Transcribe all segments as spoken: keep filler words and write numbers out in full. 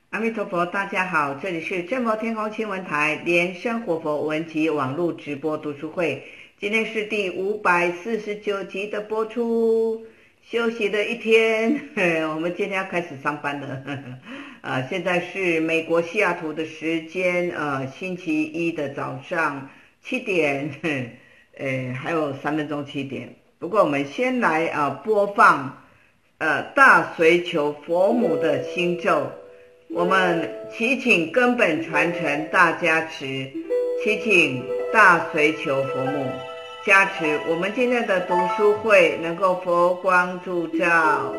阿弥陀佛，大家好，这里是正佛天空新闻台莲生活佛文集网络直播读书会，今天是第五百四十九集的播出。休息的一天，我们今天要开始上班了。呃，现在是美国西雅图的时间，呃，星期一的早上七点，呃，还有三分钟七点。不过我们先来呃播放呃大随求佛母的心咒。我们祈请根本传承大加持，祈请大随求佛母加持，我们今天的读书会能够佛光普照。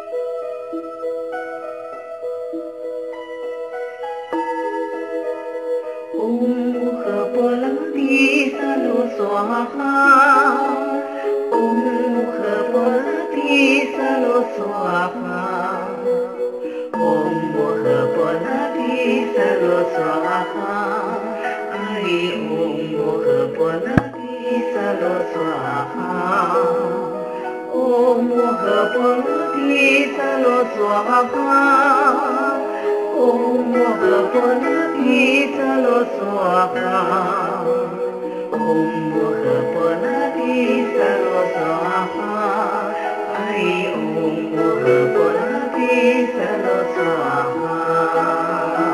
唵呵波罗提萨罗娑哈，唵呵波罗提萨罗娑哈，唵摩诃波罗提萨罗娑哈，阿依唵摩诃波罗提萨罗娑哈，唵摩诃波罗提萨罗娑哈，唵摩诃波罗提萨罗娑哈，唵摩诃波罗提萨罗娑哈，阿依唵摩诃波罗提萨罗娑哈，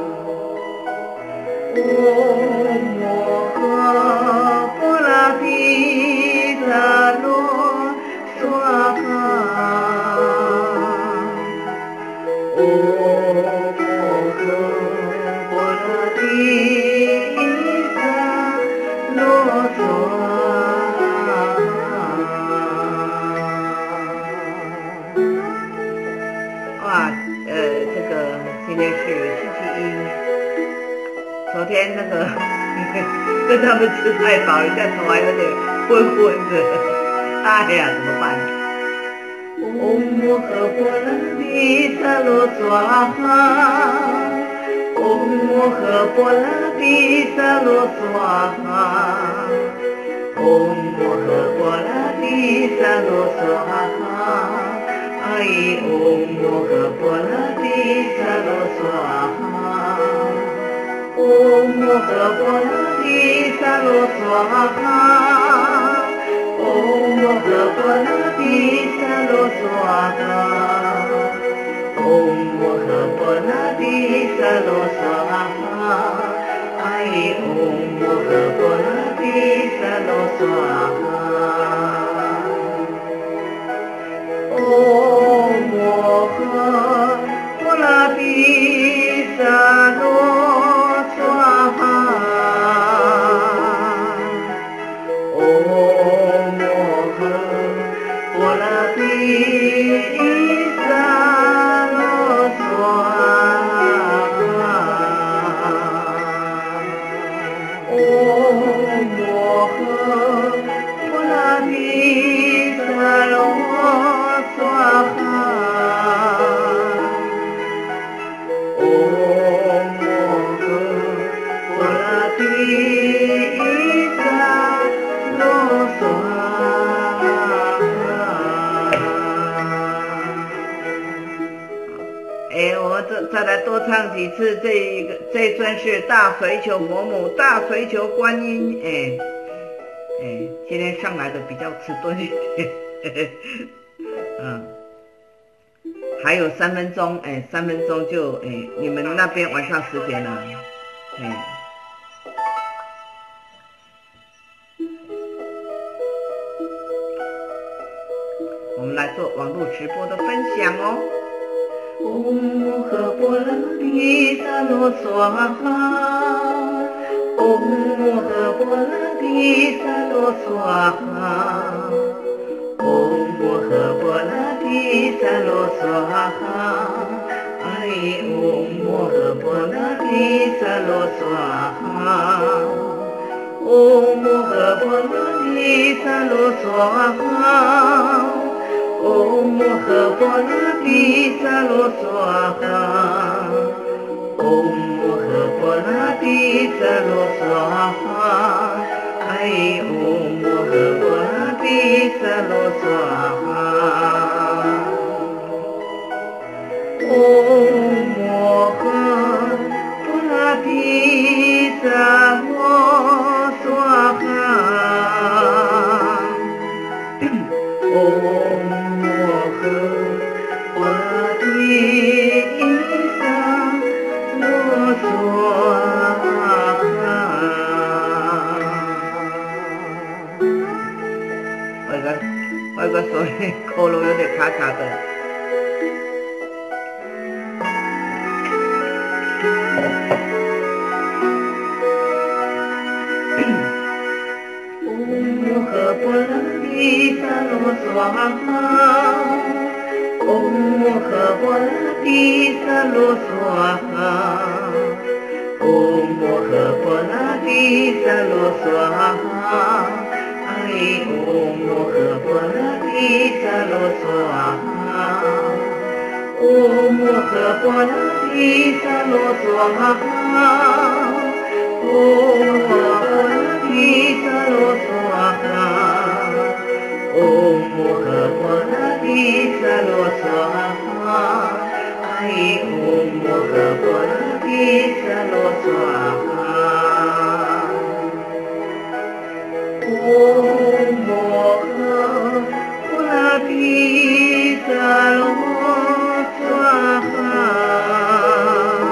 唵摩诃波罗提萨罗娑哈，唵摩诃波罗提萨罗娑哇，呃，这个今天是星期一，昨天那个跟他们吃太饱，现在头还有点昏昏的，哎呀，怎么办？唵摩诃波罗提萨罗娑哈，唵摩诃波罗提萨罗娑哈，唵摩诃波罗提萨罗娑哈，阿依唵摩诃波罗提萨罗娑哈，唵摩诃波罗提萨罗娑哈，唵摩诃波罗提萨罗娑哈，唵摩诃波罗提萨罗娑哈，阿依唵摩诃波罗提萨罗娑哈，唵摩诃波罗提萨罗娑哈，唵摩诃波罗提萨罗娑哈，唵摩诃波罗提萨罗娑哈，唵摩诃波罗提萨罗娑哈。哎，我这再来多唱几次，这一个这尊是大随求佛母，大随求观音。哎哎，今天上来的比较迟钝一点，嗯，还有三分钟，哎，三分钟就哎，你们那边晚上十点了，哎。我们来做网络直播的分享哦。唵摩诃波罗提萨罗娑哈，唵摩诃波罗提萨罗娑哈，唵摩诃波罗提萨罗娑哈，阿依唵摩诃波罗提萨罗娑哈，唵摩诃波罗提萨罗娑哈，唵摩诃波罗提萨罗娑哈，唵摩诃波罗提萨罗娑哈，阿依唵摩诃波罗提萨罗娑哈，唵摩诃卡卡的。嗡和波罗提萨罗娑哈，嗡和波罗提萨罗娑哈，嗡和波罗提萨罗娑哈，哎，嗡和波罗提萨罗娑哈，嗡和波罗提萨罗娑哈，嗡和波罗提萨罗娑哈，嗡和波罗提萨罗娑哈，哎，嗡和波罗提萨罗娑哈，嗡和波罗提萨罗娑哈。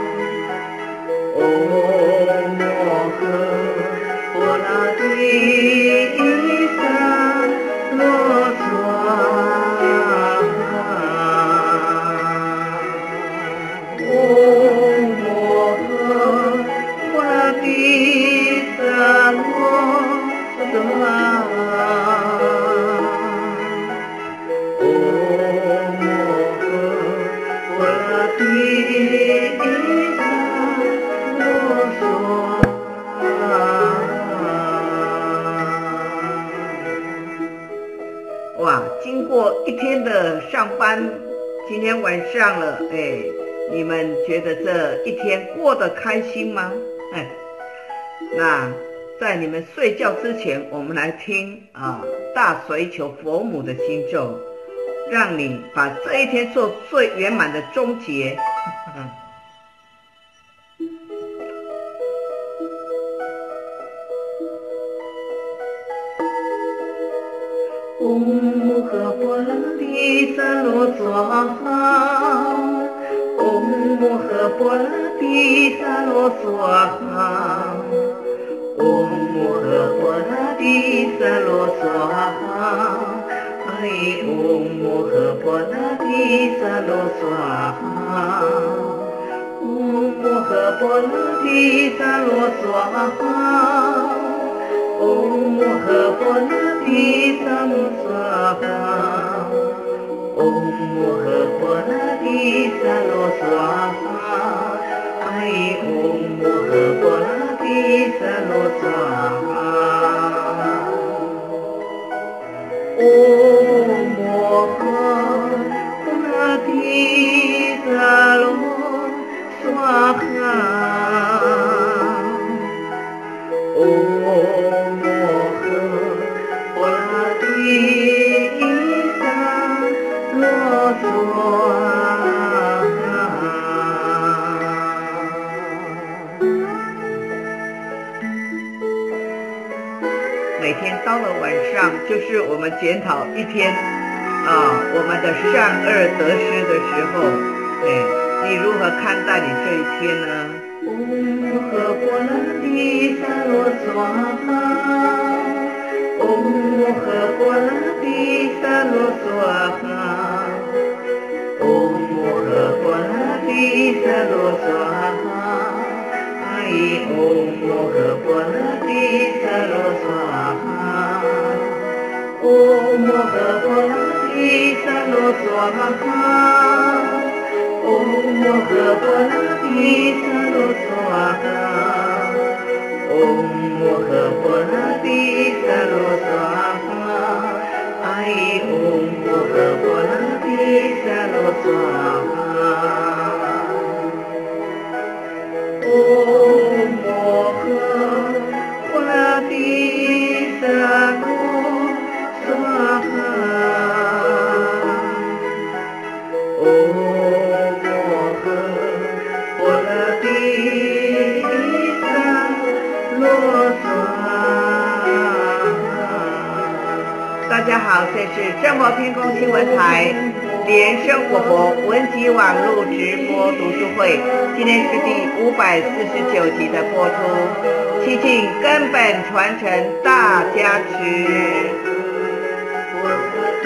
哇，经过一天的上班，今天晚上了，哎，你们觉得这一天过得开心吗？哎，那在你们睡觉之前，我们来听啊大水求佛母的心咒，让你把这一天做最圆满的终结。嗡和波罗提萨罗娑哈，嗡和波罗提萨罗娑哈，嗡和波罗提萨罗娑哈，哎，嗡和波罗提萨罗娑哈，嗡和波罗提萨罗娑哈，嗡和波罗提萨罗娑哈，嗡和波罗提萨罗娑哈，哎，嗡和波罗提萨罗娑哈，嗡和波罗提萨罗娑哈，嗡每天到了晚上，就是我们检讨一天啊，我们的善恶得失的时候，对，你如何看待你这一天呢？嗡和波罗提萨罗娑哈，嗡和波罗提萨罗娑哈，嗡和波罗提萨罗娑哈，哎，嗡和波罗提萨罗娑哈，嗡和波罗提萨罗娑哈，嗡和波罗提萨罗娑哈，嗡和波罗提萨罗娑哈，哎，嗡和波罗提萨罗娑哈，嗡和波罗提萨罗娑哈，嗡和波罗提萨罗娑哈。大家好，这是正佛天空新闻台莲生活佛文集网络直播读书会，今天是第五百四十九集的播出，祈请根本传承大加持。把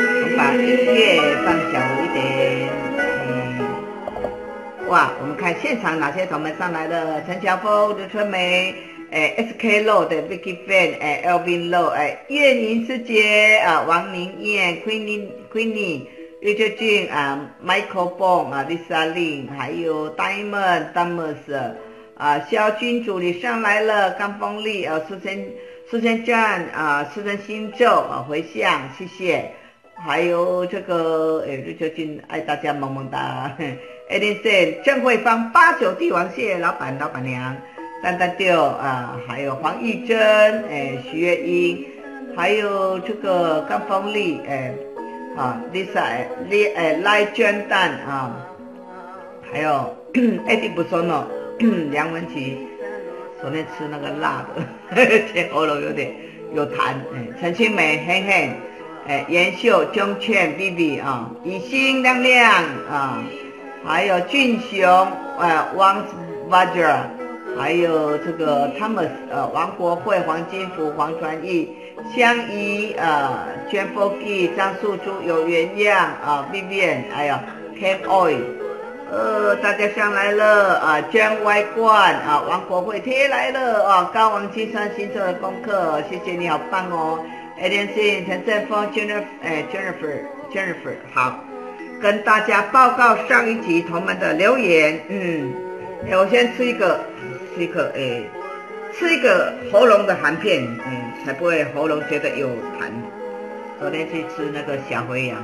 把音乐放小一点。嗯，哇，我们看现场哪些同门上来了？陈乔峰、刘春梅，哎 ，S K Low 的 Vicky Fan， 哎 ，Elvin Low， 哎，叶宁师姐啊，王宁燕 ，Queenie Queenie。Richard Jun 啊 ，Michael Bong 啊 ，Lisa Lin， 还有 Diamond Thomas 啊，肖君主你上来了，刚锋利啊，苏生苏生站啊，苏生新宙啊，回向谢谢，还有这个诶 Richard Jun 爱大家萌萌哒 ，Edison 郑慧芳八九帝王蟹老板老板娘，丹丹丢啊，还有黄玉珍诶，徐月英，还有这个刚锋利诶。啊 ，Lisa， 李诶赖娟蛋啊，还有艾迪不说呢，梁文琪，昨天吃那个辣的，前喉咙有点有痰。哎，陈清美，嘿嘿，哎，严秀，钟劝 ，B B 啊，以心亮亮啊，还有俊雄，呃，汪 Vajra， 还有这个 Thomas， 呃，王国慧，黄金福，黄传义。香怡啊，娟 Fogi， 张素珠有原样啊 ，Vivian， 还有 Ken Oil， 呃，大家上来了啊 ，Jan Y 冠啊，王国慧贴来了啊，高王金山新做的功课，谢谢你好棒哦 ，Adensin 陈振峰 Jennifer， 哎 Jennifer Jennifer 好，跟大家报告上一集同门的留言，嗯，哎，我先吃一个，吃一个哎。吃一个喉咙的含片，嗯，才不会喉咙觉得有痰。昨天去吃那个小肥羊，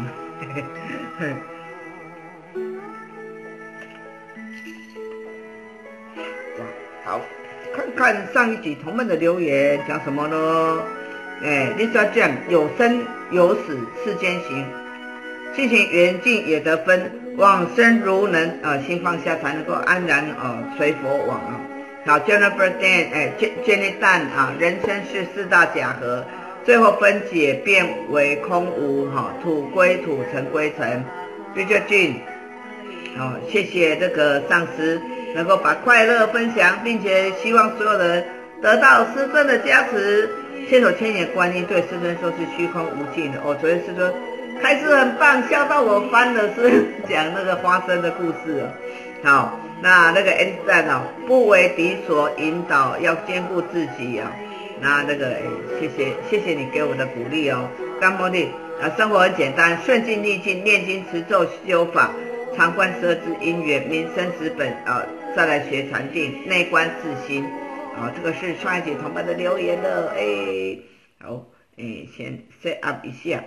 好，看看上一集同门的留言讲什么呢？哎 ，Lisa 这样有生有死世间行，性情缘尽也得分，往生如能啊、呃，心放下才能够安然啊、呃、随佛往啊。好 ，Jennifer Dan， 哎 ，Jenny Dan 啊，人生是四大假合，最后分解变为空无哈，土归土，尘归尘。Richard Jun， 好，谢谢这个上师能够把快乐分享，并且希望所有人得到师尊的加持。千手千眼观音对师尊说是虚空无尽的。哦，昨天师尊开始很棒，笑到我翻了，是讲那个花生的故事哦。好。那那个 Edison 哦，不为敌所引导，要兼顾自己啊、哦。那那个，谢谢谢谢你给我的鼓励哦。干茉莉啊，生活很简单，顺境逆境，念经持咒修法，常观十二支因缘，名生死本啊，再来学禅定，内观自心啊。这个是上一节同伴的留言的，哎，好，哎，先 set up 一下。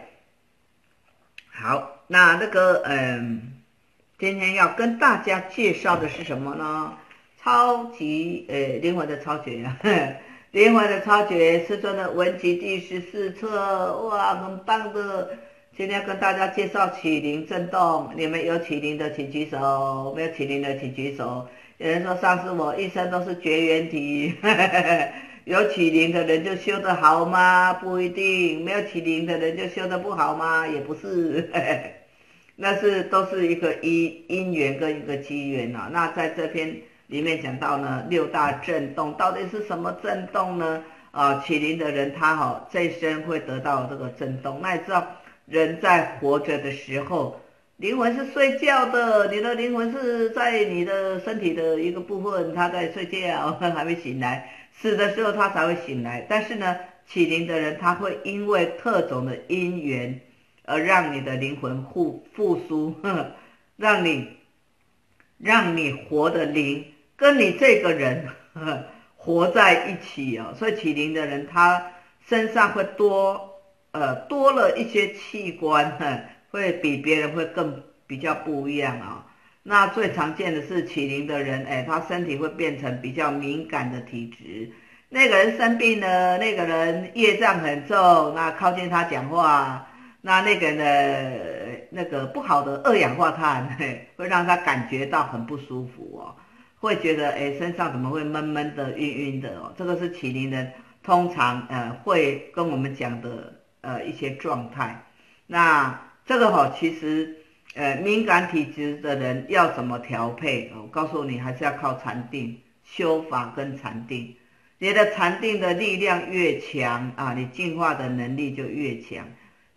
好，那那个，嗯。今天要跟大家介绍的是什么呢？超级呃灵魂的超觉啊，灵魂的超觉，师尊的文集第十四册，哇，很棒的。今天要跟大家介绍起灵震动，你们有起灵的请举手，没有起灵的请举手。有人说上次我一生都是绝缘体，有起灵的人就修得好吗？不一定，没有起灵的人就修得不好吗？也不是。那是都是一个因因缘跟一个机缘啊。那在这篇里面讲到呢，六大震动到底是什么震动呢？啊，起灵的人他哈、哦、这一生会得到这个震动。那你知道人在活着的时候，灵魂是睡觉的，你的灵魂是在你的身体的一个部分，他在睡觉还没醒来，死的时候他才会醒来。但是呢，起灵的人他会因为特种的因缘。而让你的灵魂复复苏，让你让你活的灵跟你这个人呵呵活在一起哦。所以起灵的人他身上会多呃多了一些器官，呵会比别人会更比较不一样啊、哦。那最常见的是起灵的人，哎，他身体会变成比较敏感的体质。那个人生病了，那个人业障很重，那靠近他讲话。那那个呢，那个不好的二氧化碳会让他感觉到很不舒服哦，会觉得哎身上怎么会闷闷的、晕晕的哦，这个是起灵人通常呃会跟我们讲的呃一些状态。那这个哈、哦、其实呃敏感体质的人要怎么调配？我告诉你，还是要靠禅定、修法跟禅定。你的禅定的力量越强啊，你进化的能力就越强。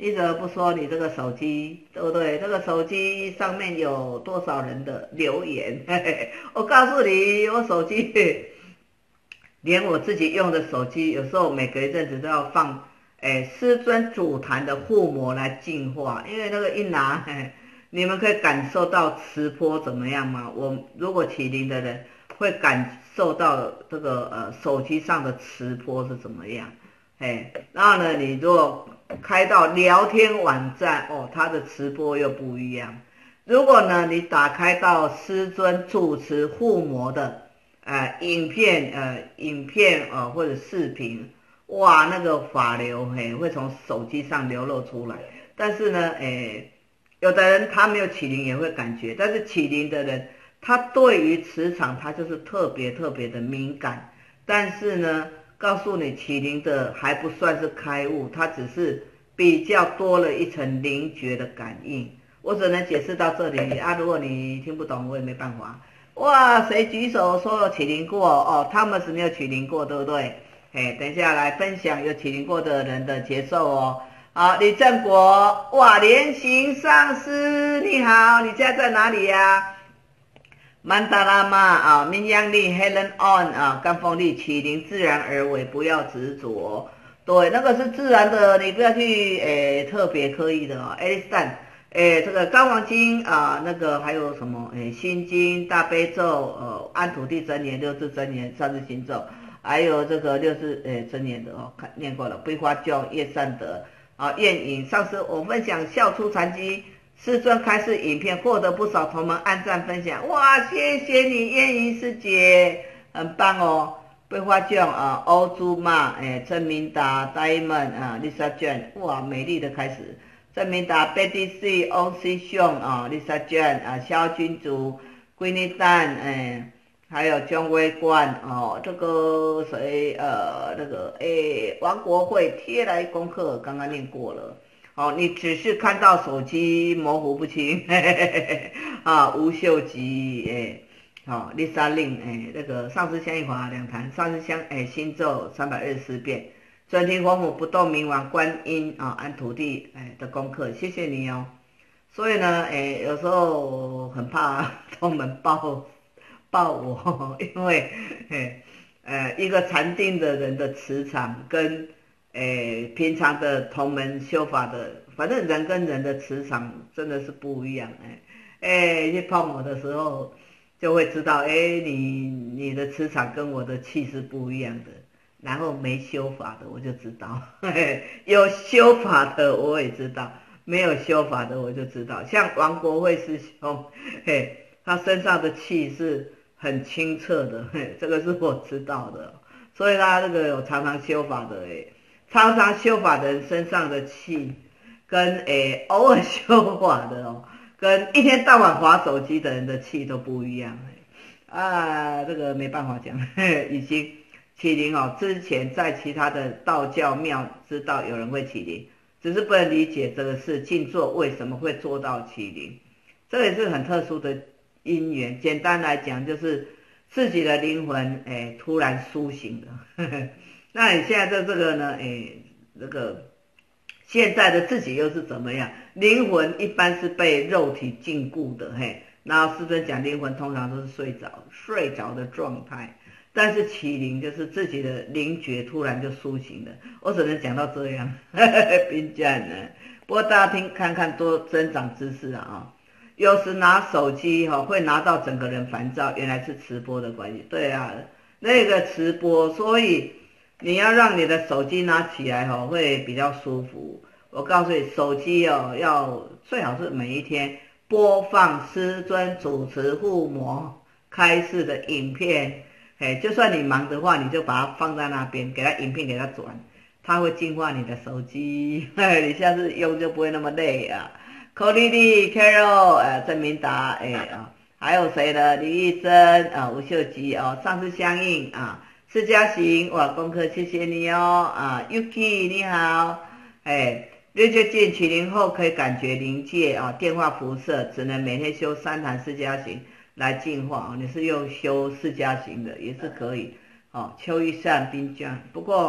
你怎么不说你这个手机，对不对？这个手机上面有多少人的留言？嘿嘿，我告诉你，我手机连我自己用的手机，有时候每隔一阵子都要放，哎，师尊祖坛的护膜来净化，因为那个一拿，嘿，你们可以感受到磁波怎么样吗？我如果起灵的人会感受到这个呃手机上的磁波是怎么样，哎，然后呢，你如果开到聊天网站，哦，它的磁波又不一样。如果呢，你打开到师尊主持护摩的呃影片呃影片呃或者视频，哇，那个法流嘿会从手机上流露出来。但是呢，诶，有的人他没有起灵也会感觉，但是起灵的人他对于磁场他就是特别特别的敏感。但是呢，告诉你起灵的还不算是开悟，他只是比较多了一层灵觉的感应。我只能解释到这里啊，如果你听不懂我也没办法。哇，谁举手说有起灵过？哦，他们是没有起灵过，对不对？哎，等一下来分享有起灵过的人的节奏哦。好，李正国，哇，莲行上师，你好，你家在哪里呀？曼达拉玛啊，明阳力 Helen on 啊，甘风力起灵自然而为，不要执着。对，那个是自然的，你不要去诶特别刻意的哦。Alice Tan，诶，这个高王经啊，那个还有什么诶心经、大悲咒、呃安土地真言、六字真言、三字心咒，还有这个六字诶真言的哦，看念过了。悲花教叶善德啊，愿引上次我分享笑出禅机。师尊开示影片获得不少同门按赞分享，哇，谢谢你燕云师姐，很棒哦。桂花酱啊，欧珠嘛，哎，陈明达 Diamond 啊 ，Lisa Jane， 哇，美丽的开始。陈明达 Betty C O C 熊啊 ，Lisa Jane 啊，萧君竹 Queenie Dan， 哎，还有姜威冠哦，这个谁呃那个哎，王国会贴来功课刚刚念过了。哦，你只是看到手机模糊不清，嘿嘿嘿啊，吴秀吉，哎，好、哦，丽莎令，哎，那个上师香一华两坛，上师香，哎，心咒三百二十四遍，准提佛母不动明王观音啊，安土地，哎的功课，谢谢你哦。所以呢，哎，有时候很怕同门报报我，因为，哎，呃，一个禅定的人的磁场跟诶，平常的同门修法的，反正人跟人的磁场真的是不一样哎。哎，去碰我的时候，就会知道，哎，你你的磁场跟我的气是不一样的。然后没修法的我就知道，嘿嘿，有修法的我也知道，没有修法的我就知道。像王国慧师兄，嘿，他身上的气是很清澈的，嘿，这个是我知道的。所以他这个有常常修法的，哎。常常修法的人身上的气，跟诶偶尔修法的哦，跟一天到晚滑手机的人的气都不一样啊，这个没办法讲，已经起灵哦。之前在其他的道教庙知道有人会起灵，只是不能理解这个事静坐为什么会做到起灵，这也是很特殊的因缘。简单来讲，就是自己的灵魂诶突然苏醒了。那你现在的这个呢？哎，这个现在的自己又是怎么样？灵魂一般是被肉体禁锢的，嘿。然后师尊讲灵魂通常都是睡着、睡着的状态，但是起灵就是自己的灵觉突然就苏醒了。我只能讲到这样，并这样呢。不过大家听看看多增长知识啊！有时拿手机哈、哦、会拿到整个人烦躁，原来是磁波的关系。对啊，那个磁波，所以。你要让你的手机拿起来哦，会比较舒服。我告诉你，手机哦要最好是每一天播放师尊主持护摩开示的影片。哎，就算你忙的话，你就把它放在那边，给它影片给它转，它会净化你的手机。你下次用就不会那么累啊。寇丽丽、Carol、呃郑明达，哎啊，还有谁呢？李玉珍啊、吴秀吉哦，上次相应啊。释迦行，哇，功课谢谢你哦，啊 ，Yuki 你好，哎，六九进起灵后可以感觉灵界啊，电话辐射，只能每天修三坛释迦行来净化啊，你是用修释迦行的也是可以，哦，秋一善冰浆，不过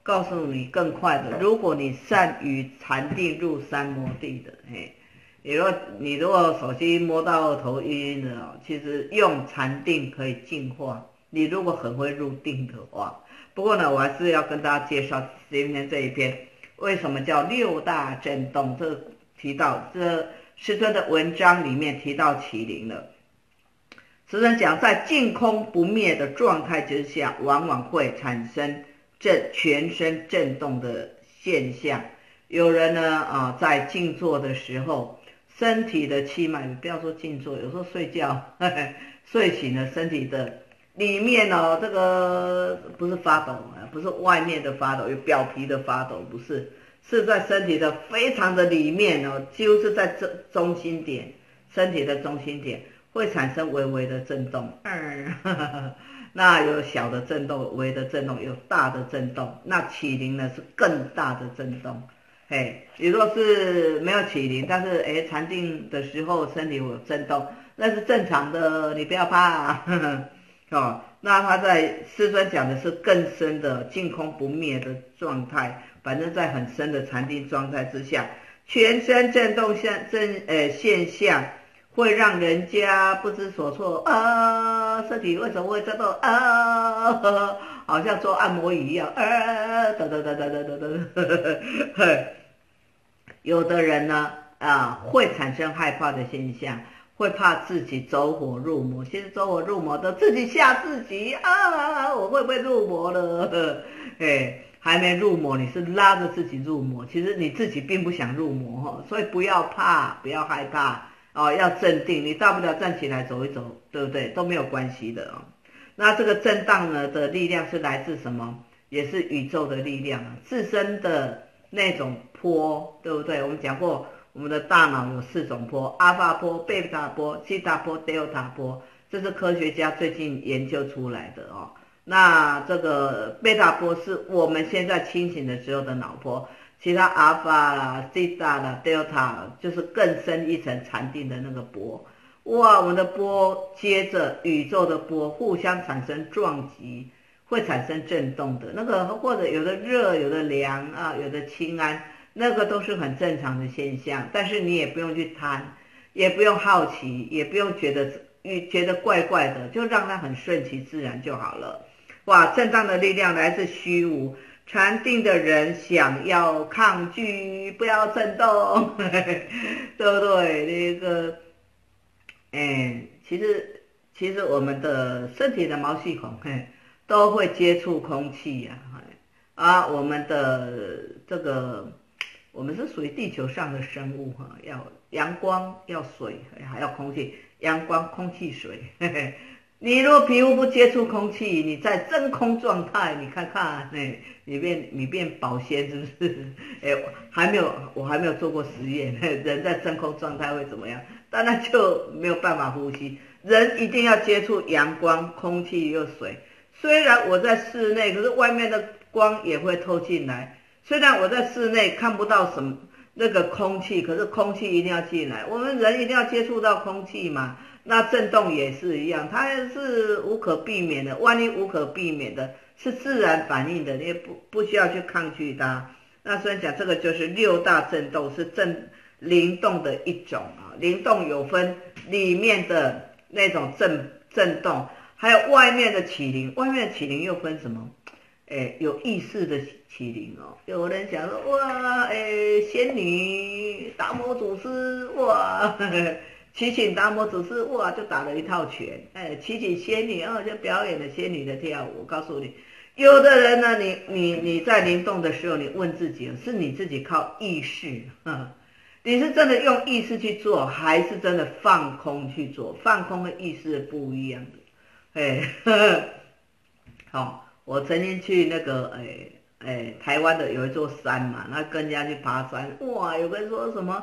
告诉你更快的，如果你善于禅定入三摩地的，嘿，你若你如果手机摸到头晕晕的哦，其实用禅定可以净化。你如果很会入定的话，不过呢，我还是要跟大家介绍今天这一篇，为什么叫六大震动？这提到这师尊的文章里面提到麒麟了。师尊讲，在净空不灭的状态之下，往往会产生震全身震动的现象。有人呢啊，在静坐的时候，身体的气脉，不要说静坐，有时候睡觉，呵呵睡醒了，身体的里面哦，这个不是发抖，不是外面的发抖，有表皮的发抖，不是，是在身体的非常的里面哦，几乎是在中中心点，身体的中心点会产生微微的震动。嗯，呵呵那有小的震动，微的震动，有大的震动。那起灵呢是更大的震动。哎，你若是没有起灵，但是哎禅定的时候身体有震动，那是正常的，你不要怕啊。呵呵哦，那他在师尊讲的是更深的净空不灭的状态，反正在很深的禅定状态之下，全身震动现震呃现象会让人家不知所措啊，身体为什么会震动啊？好像做按摩椅一样啊，等等等等等等等。有的人呢啊会产生害怕的现象。会怕自己走火入魔，其实走火入魔的自己吓自己啊！我会不会入魔了？哎，还没入魔，你是拉着自己入魔，其实你自己并不想入魔哈，所以不要怕，不要害怕哦，要镇定，你大不了站起来走一走，对不对？都没有关系的哦。那这个震荡呢的力量是来自什么？也是宇宙的力量啊，自身的那种波，对不对？我们讲过。我们的大脑有四种波，阿法波、贝塔波、西塔波、德尔塔波，这是科学家最近研究出来的哦。那这个贝塔波是我们现在清醒的时候的脑波，其他阿法啦、西塔啦、德尔塔就是更深一层禅定的那个波。哇，我们的波接着宇宙的波互相产生撞击，会产生震动的那个，或者有的热，有的凉啊，有的轻安。那个都是很正常的现象，但是你也不用去贪，也不用好奇，也不用觉得觉得怪怪的，就让它很顺其自然就好了。哇，震荡的力量来自虚无，禅定的人想要抗拒，不要震动，对不对？那个，哎，其实其实我们的身体的毛细孔，嘿，都会接触空气呀、啊，啊，我们的这个。我们是属于地球上的生物哈，要阳光，要水，还要空气，阳光、空气、水。嘿嘿，你如果皮肤不接触空气，你在真空状态，你看看，哎，你变你变保鲜是不是？哎，还没有，我还没有做过实验，人在真空状态会怎么样？当然就没有办法呼吸。人一定要接触阳光、空气又水。虽然我在室内，可是外面的光也会透进来。虽然我在室内看不到什么那个空气，可是空气一定要进来，我们人一定要接触到空气嘛。那震动也是一样，它是无可避免的，万一无可避免的，是自然反应的，你也不不需要去抗拒它。那所以讲这个就是六大震动，是震灵动的一种啊。灵动有分里面的那种震震动，还有外面的起灵，外面的起灵又分什么？哎，有意识的起灵哦，有人讲说哇，哎，仙女达摩祖师哇，呵呵祈请达摩祖师哇，就打了一套拳，哎，祈请仙女哦，就表演了仙女的跳舞。我告诉你，有的人呢，你你你在灵动的时候，你问自己，是你自己靠意识，呵你是真的用意识去做，还是真的放空去做？放空跟意识不一样的，哎，呵呵好。我曾经去那个诶诶台湾的有一座山嘛，那跟人家去爬山，哇，有个人说什么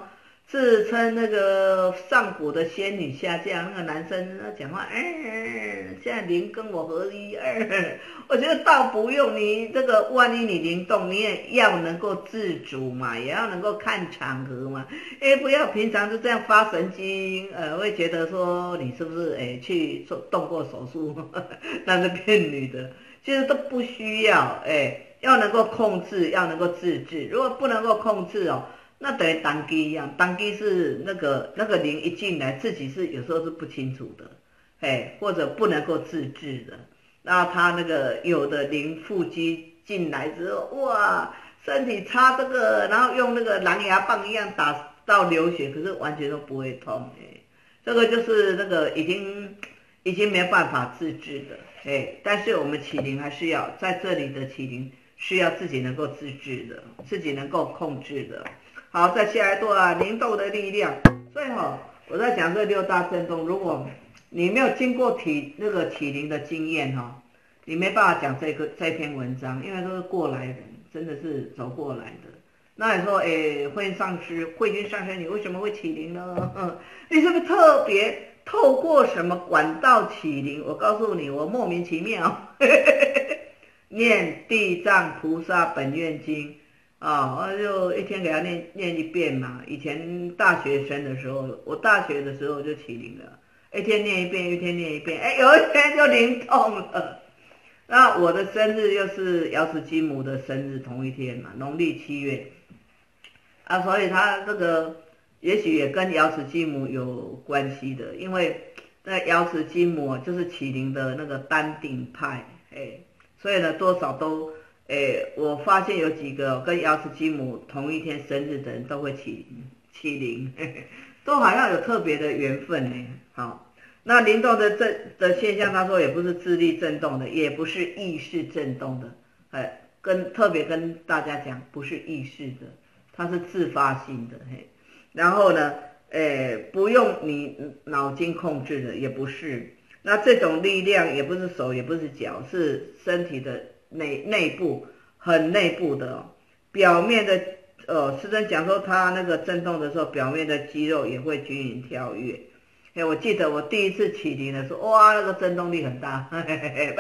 自称那个上古的仙女下降，那个男生他讲话，哎，现在灵跟我合一，哎，我觉得倒不用你这个，万一你灵动，你也要能够自主嘛，也要能够看场合嘛，哎，不要平常就这样发神经，呃，会觉得说你是不是哎去做动过手术，那是骗女的，其实都不需要，哎，要能够控制，要能够自制，如果不能够控制哦。那等于当机一样，当机是那个那个灵一进来，自己是有时候是不清楚的，哎，或者不能够自制的。然后他那个有的灵腹肌进来之后，哇，身体插这个，然后用那个狼牙棒一样打到流血，可是完全都不会痛，哎，这个就是那个已经已经没办法自制的，哎，但是我们起灵还是要在这里的起灵是要自己能够自制的，自己能够控制的。好，再下一段灵动的力量。所以哈、哦，我在讲这六大震动，如果你没有经过体那个起灵的经验哈、哦，你没办法讲这个这篇文章，因为都是过来人，真的是走过来的。那你说，诶，慧上师、慧君上师，你为什么会起灵呢？嗯，你是不是特别透过什么管道起灵？我告诉你，我莫名其妙，念地藏菩萨本愿经。啊、哦，我就一天给他念念一遍嘛。以前大学生的时候，我大学的时候就起灵了，一天念一遍，一天念一遍，哎，有一天就灵动了。那我的生日又是瑶池金母的生日同一天嘛，农历七月啊，所以他这个也许也跟瑶池金母有关系的，因为那瑶池金母就是起灵的那个丹顶派，哎，所以呢多少都。诶，我发现有几个跟瑶池金母同一天生日的人都会起起灵，都好像有特别的缘分呢。好，那灵动的震的现象，他说也不是智力震动的，也不是意识震动的，哎，跟特别跟大家讲，不是意识的，它是自发性的，嘿。然后呢，诶，不用你脑筋控制的，也不是。那这种力量也不是手，也不是脚，是身体的。内内部很内部的、哦，表面的呃，师尊讲说他那个震动的时候，表面的肌肉也会均匀跳跃。哎，我记得我第一次起灵的时候，哇，那个震动力很大，嘿嘿嘿，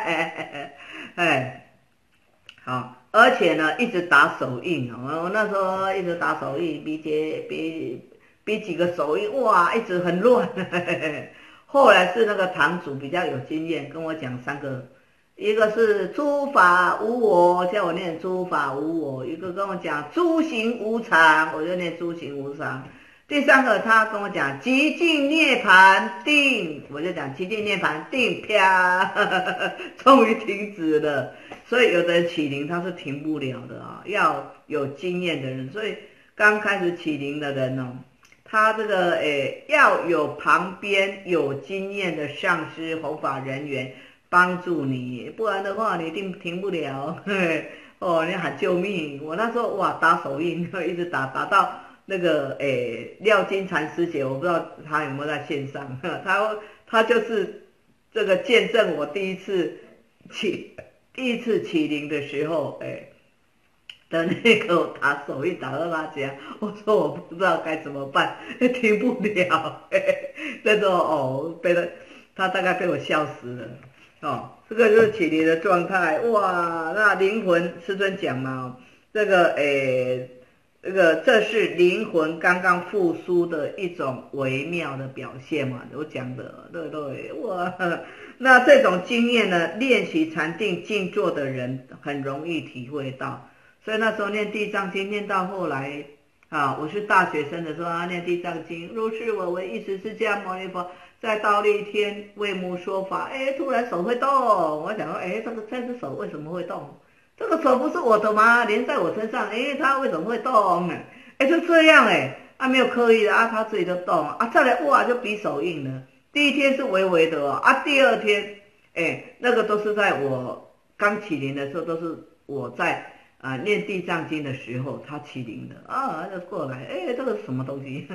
哎，好，而且呢，一直打手印哦，我那时候一直打手印，比几比比几个手印，哇，一直很乱。嘿嘿嘿，后来是那个堂主比较有经验，跟我讲三个。一个是诸法无我，叫我念诸法无我；一个跟我讲诸行无常，我就念诸行无常。第三个他跟我讲极尽涅槃定，我就讲极尽涅槃定，啪，终于停止了。所以有的人起灵他是停不了的啊，要有经验的人。所以刚开始起灵的人哦，他这个诶要有旁边有经验的上师弘法人员。帮助你，不然的话你一定停不了。嘿哦，你喊救命！我那时候哇打手印，一直打打到那个诶廖金禅师姐，我不知道他有没有在线上，他他就是这个见证我第一次起第一次起灵的时候，诶的那个我打手印打到他家，我说我不知道该怎么办，停不了。嘿嘿那时候哦被他他大概被我笑死了。哦，这个就是起灵的状态，哇！那灵魂师尊讲嘛，这个诶，这个这是灵魂刚刚复苏的一种微妙的表现嘛，我讲的对对，哇！那这种经验呢，练习禅定静坐的人很容易体会到，所以那时候念地藏经念到后来啊，我是大学生的时候啊，念地藏经，如是我为一时释迦牟尼佛。在倒立天为母说法，哎，突然手会动，我想说，哎，这个这只手为什么会动？这个手不是我的吗？连在我身上，哎，它为什么会动呢？哎，就这样，哎，啊，没有刻意的啊，它自己就动啊，再来哇，就比手印了。第一天是微微的哦，啊，第二天，哎，那个都是在我刚起灵的时候，都是我在啊、呃、念地藏经的时候，它起灵的啊，就过来，哎，这个是什么东西？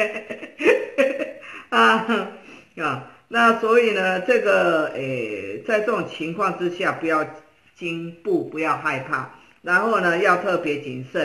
啊。啊，那所以呢，这个诶，在这种情况之下，不要惊怖，不要害怕，然后呢，要特别谨慎，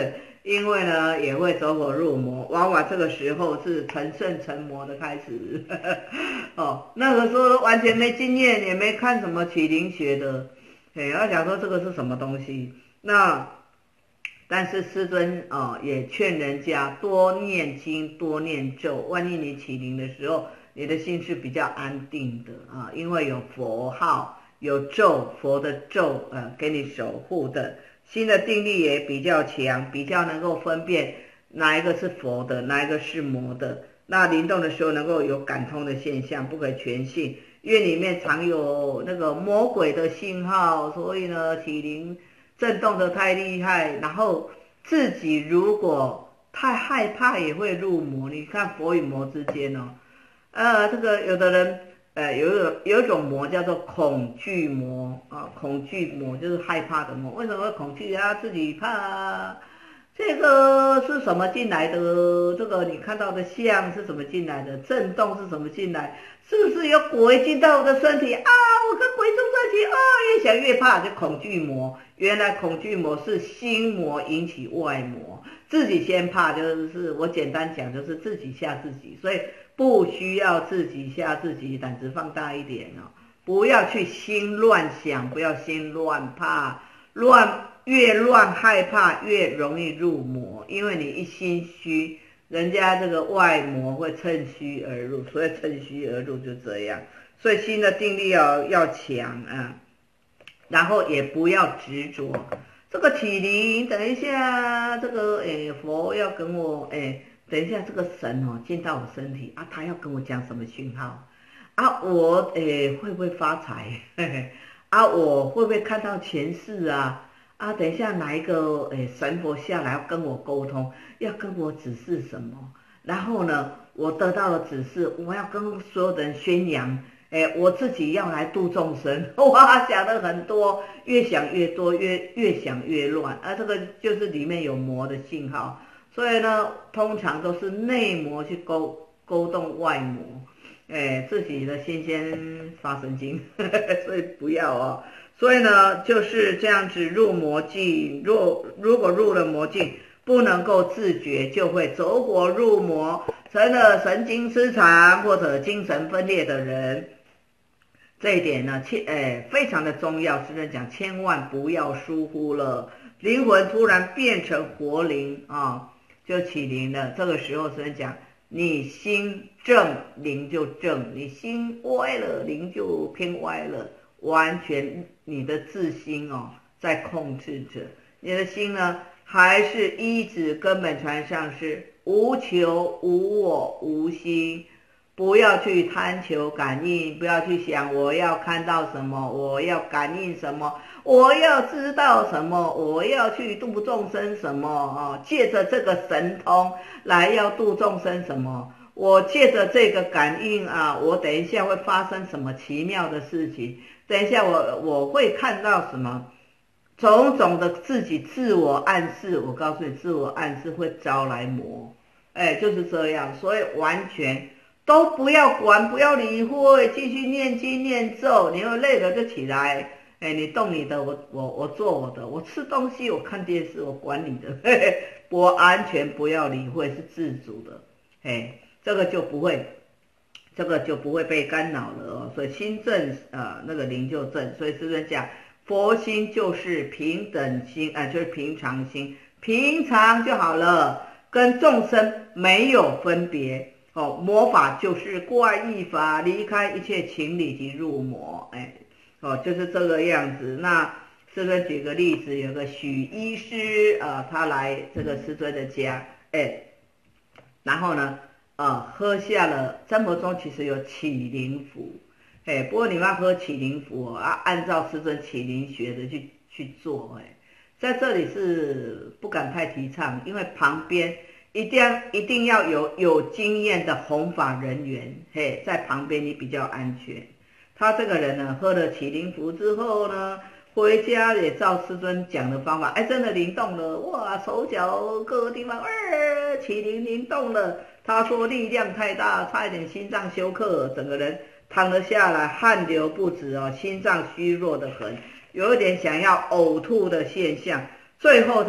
因为呢也会走火入魔，往往这个时候是成圣成魔的开始。哦，那个时候完全没经验，也没看什么启灵学的，哎，要讲说这个是什么东西。那但是师尊啊、哦、也劝人家多念经多念咒，万一你启灵的时候，你的心是比较安定的啊，因为有佛号有咒，佛的咒呃给你守护的，心的定力也比较强，比较能够分辨哪一个是佛的，哪一个是魔的。那灵动的时候能够有感通的现象，不可全信，因为里面藏有那个魔鬼的信号，所以呢启灵震动的太厉害，然后自己如果太害怕也会入魔。你看佛与魔之间哦，呃，这个有的人呃有一种有一种魔叫做恐惧魔啊，恐惧魔就是害怕的魔。为什么会恐惧啊？自己怕啊。这个是什么进来的？这个你看到的像是什么进来的？震动是什么进来？是不是有鬼进到我的身体啊？我跟鬼冲在一起啊！越想越怕，就恐惧魔。原来恐惧魔是心魔引起外魔，自己先怕，就是我简单讲就是自己吓自己，所以不需要自己吓自己，胆子放大一点哦，不要去心乱想，不要心乱怕，乱。越乱害怕越容易入魔，因为你一心虚，人家这个外魔会趁虚而入，所以趁虚而入就这样。所以心的定力要要强啊，然后也不要执着。这个启灵，等一下这个诶佛要跟我诶，等一下这个神哦进到我身体啊，他要跟我讲什么讯号啊？我诶会不会发财？嘿嘿啊，我会不会看到前世啊？啊，等一下哪一个诶神佛下来要跟我沟通，要跟我指示什么？然后呢，我得到了指示，我要跟所有人宣扬，诶，我自己要来度众生。哇，想的很多，越想越多，越越想越乱。啊，这个就是里面有魔的信号，所以呢，通常都是内魔去勾勾动外魔，诶，自己的心先发神经，所以不要哦。所以呢，就是这样子入魔境，若如果入了魔境，不能够自觉，就会走火入魔，成了神经失常或者精神分裂的人。这一点呢，切诶非常的重要，师父讲千万不要疏忽了。灵魂突然变成活灵啊，就起灵了。这个时候师父讲，你心正，灵就正；你心歪了，灵就偏歪了。完全你的自心哦在控制着你的心呢，还是一直根本传上是无求无我无心，不要去贪求感应，不要去想我要看到什么，我要感应什么，我要知道什么，我要去度众生什么哦，借着这个神通来要度众生什么，我借着这个感应啊，我等一下会发生什么奇妙的事情，等一下我我会看到什么，种种的自己自我暗示，我告诉你，自我暗示会招来魔，哎，就是这样，所以完全都不要管，不要理会，继续念经念咒，你又累了就起来，哎，你动你的，我我我做我的，我吃东西，我看电视，我管你的，嘿嘿，我完全不要理会，是自主的，哎，这个就不会。这个就不会被干扰了哦，所以心正呃那个灵就正，所以师尊讲佛心就是平等心啊、呃，就是平常心，平常就好了，跟众生没有分别哦。魔法就是怪异法，离开一切情理即入魔，哎哦就是这个样子。那师尊举个例子，有个许医师啊、呃，他来这个师尊的家，哎，然后呢。啊，喝下了生活中其实有启灵符，哎，不过你们要喝启灵符啊，按照师尊启灵学的去去做，哎，在这里是不敢太提倡，因为旁边一定要一定要有有经验的弘法人员，嘿，在旁边你比较安全。他这个人呢，喝了启灵符之后呢，回家也照师尊讲的方法，哎，真的灵动了，哇，手脚各个地方，呃，启灵灵动了。他说力量太大，差一点心脏休克，整个人躺了下来，汗流不止哦，心脏虚弱的很，有一点想要呕吐的现象。最后他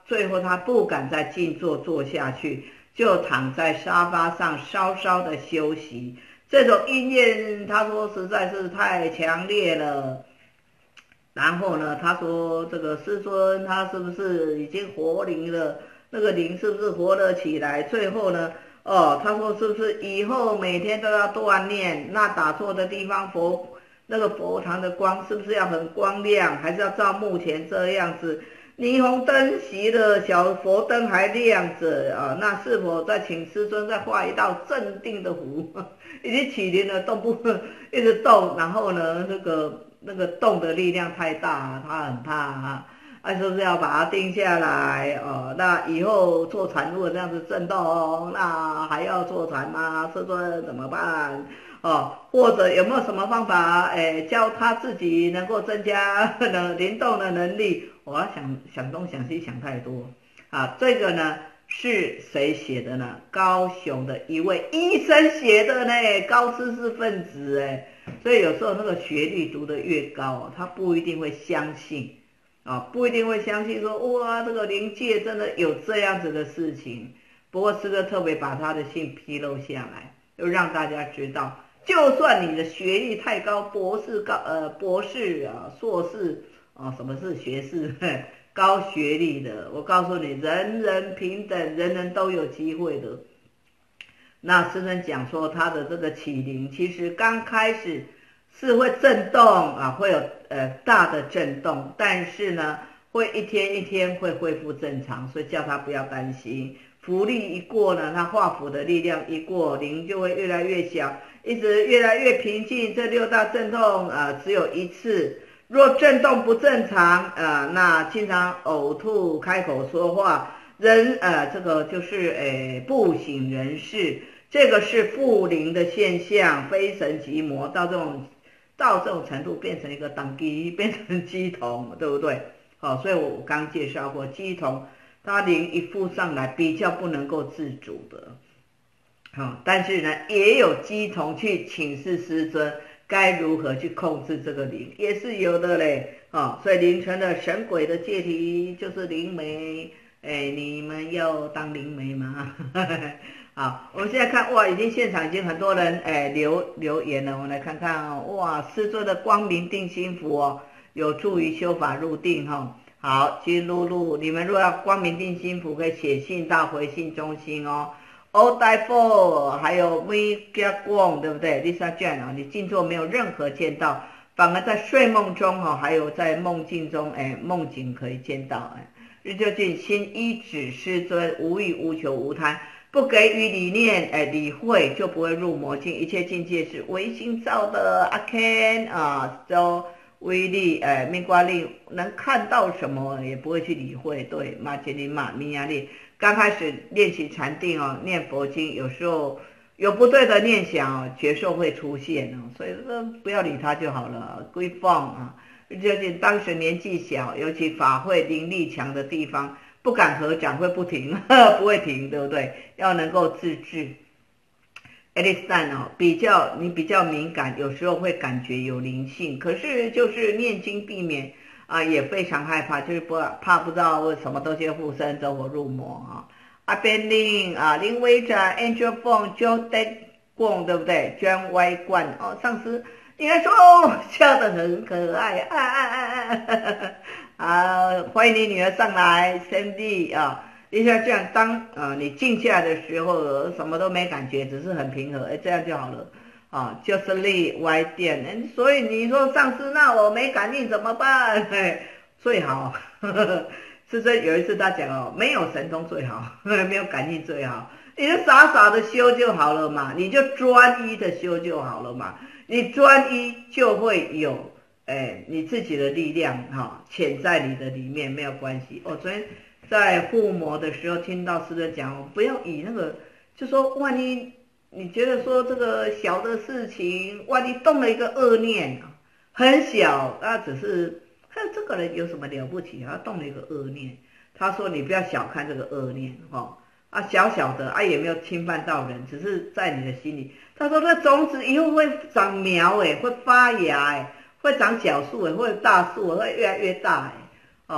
最后他不敢再静坐坐下去，就躺在沙发上稍稍的休息。这种意念他说实在是太强烈了。然后呢，他说这个师尊他是不是已经活灵了？那个灵是不是活了起来？最后呢，哦，他说是不是以后每天都要锻炼？那打坐的地方佛那个佛堂的光是不是要很光亮？还是要照目前这样子？霓虹灯熄了，小佛灯还亮着啊？那是否再请师尊再画一道镇定的符？已经起灵了，动不一直动，然后呢，那个。那个动的力量太大，他很怕啊，啊是不是要把它定下来哦？那以后坐禅如果这样子震动，那还要坐禅吗？师尊怎么办？哦，或者有没有什么方法，哎，教他自己能够增加能灵动的能力？我要想想东想西想太多啊，这个呢是谁写的呢？高雄的一位医生写的呢，高知识分子哎。所以有时候那个学历读得越高，他不一定会相信啊，不一定会相信说哇，这个灵界真的有这样子的事情。不过师哥特别把他的信披露下来，就让大家知道，就算你的学历太高，博士高呃博士啊、硕士啊，什么是学士？高学历的，我告诉你，人人平等，人人都有机会的。那师尊讲说他的这个起灵，其实刚开始是会震动啊，会有呃大的震动，但是呢，会一天一天会恢复正常，所以叫他不要担心。符力一过呢，他画符的力量一过，灵就会越来越小，一直越来越平静。这六大震动啊、呃，只有一次。若震动不正常啊、呃，那经常呕吐、开口说话。人呃，这个就是诶不省人事，这个是附灵的现象，非神即魔，到这种到这种程度变成一个当机，变成乩童，对不对？好、哦，所以我刚介绍过，乩童他灵一附上来，比较不能够自主的。好、哦，但是呢，也有乩童去请示师尊，该如何去控制这个灵，也是有的嘞。啊、哦，所以灵成的神鬼的界体就是灵媒。哎，你们要当灵媒吗？好，我们现在看，哇，已经现场已经很多人哎留留言了，我们来看看哦，哇，师尊的光明定心符哦，有助于修法入定哈、哦。好，其实露露，你们如果要光明定心符，可以写信到回信中心哦。All Die For， 还有 We Get One， 对不对 ？Lisa Jane 啊，你静坐没有任何见到，反而在睡梦中哈、哦，还有在梦境中，哎，梦境可以见到哎。日就尽心依止师尊，无欲无求无贪，不给予理念哎理会，就不会入魔境。一切境界是唯心造的。阿 Ken 啊，周威力哎命卦力能看到什么也不会去理会。对，马杰林马米亚力刚开始练习禅定哦，念佛经有时候有不对的念想哦，觉受会出现哦，所以说不要理他就好了，归放啊。最近当时年纪小，尤其法会灵力强的地方，不敢合掌会不停，不会停，对不对？要能够自制。艾丽珊哦，比较你比较敏感，有时候会感觉有灵性，可是就是念经避免啊、呃，也非常害怕，就是不怕不知道为什么东西附身走火入魔啊。阿边林啊，林威展 Angel Phone、Joe Dead 光，对不对？捐歪冠哦，上司。应该说哦，笑得很可爱啊啊啊啊！啊，欢迎你女儿上来 ，Sandy 啊，你像这样当啊、呃，你静下来的时候，什么都没感觉，只是很平和，哎，这样就好了啊。就是力歪电，所以你说上司，那我没感应怎么办？最好，是这有一次他讲哦，没有神通最好，没有感应最好，你就傻傻的修就好了嘛，你就专一的修就好了嘛。你专一就会有，哎，你自己的力量哈，潜在你的里面没有关系。我、哦、昨天在护摩的时候听到师尊讲，不要以那个，就说万一你觉得说这个小的事情，万一动了一个恶念，很小，那只是看这个人有什么了不起，他动了一个恶念。他说你不要小看这个恶念哈。哦啊，小小的啊，也没有侵犯到人，只是在你的心里。他说，那种子以后会长苗诶，会发芽诶，会长小树诶，会大树，会越来越大诶。哦，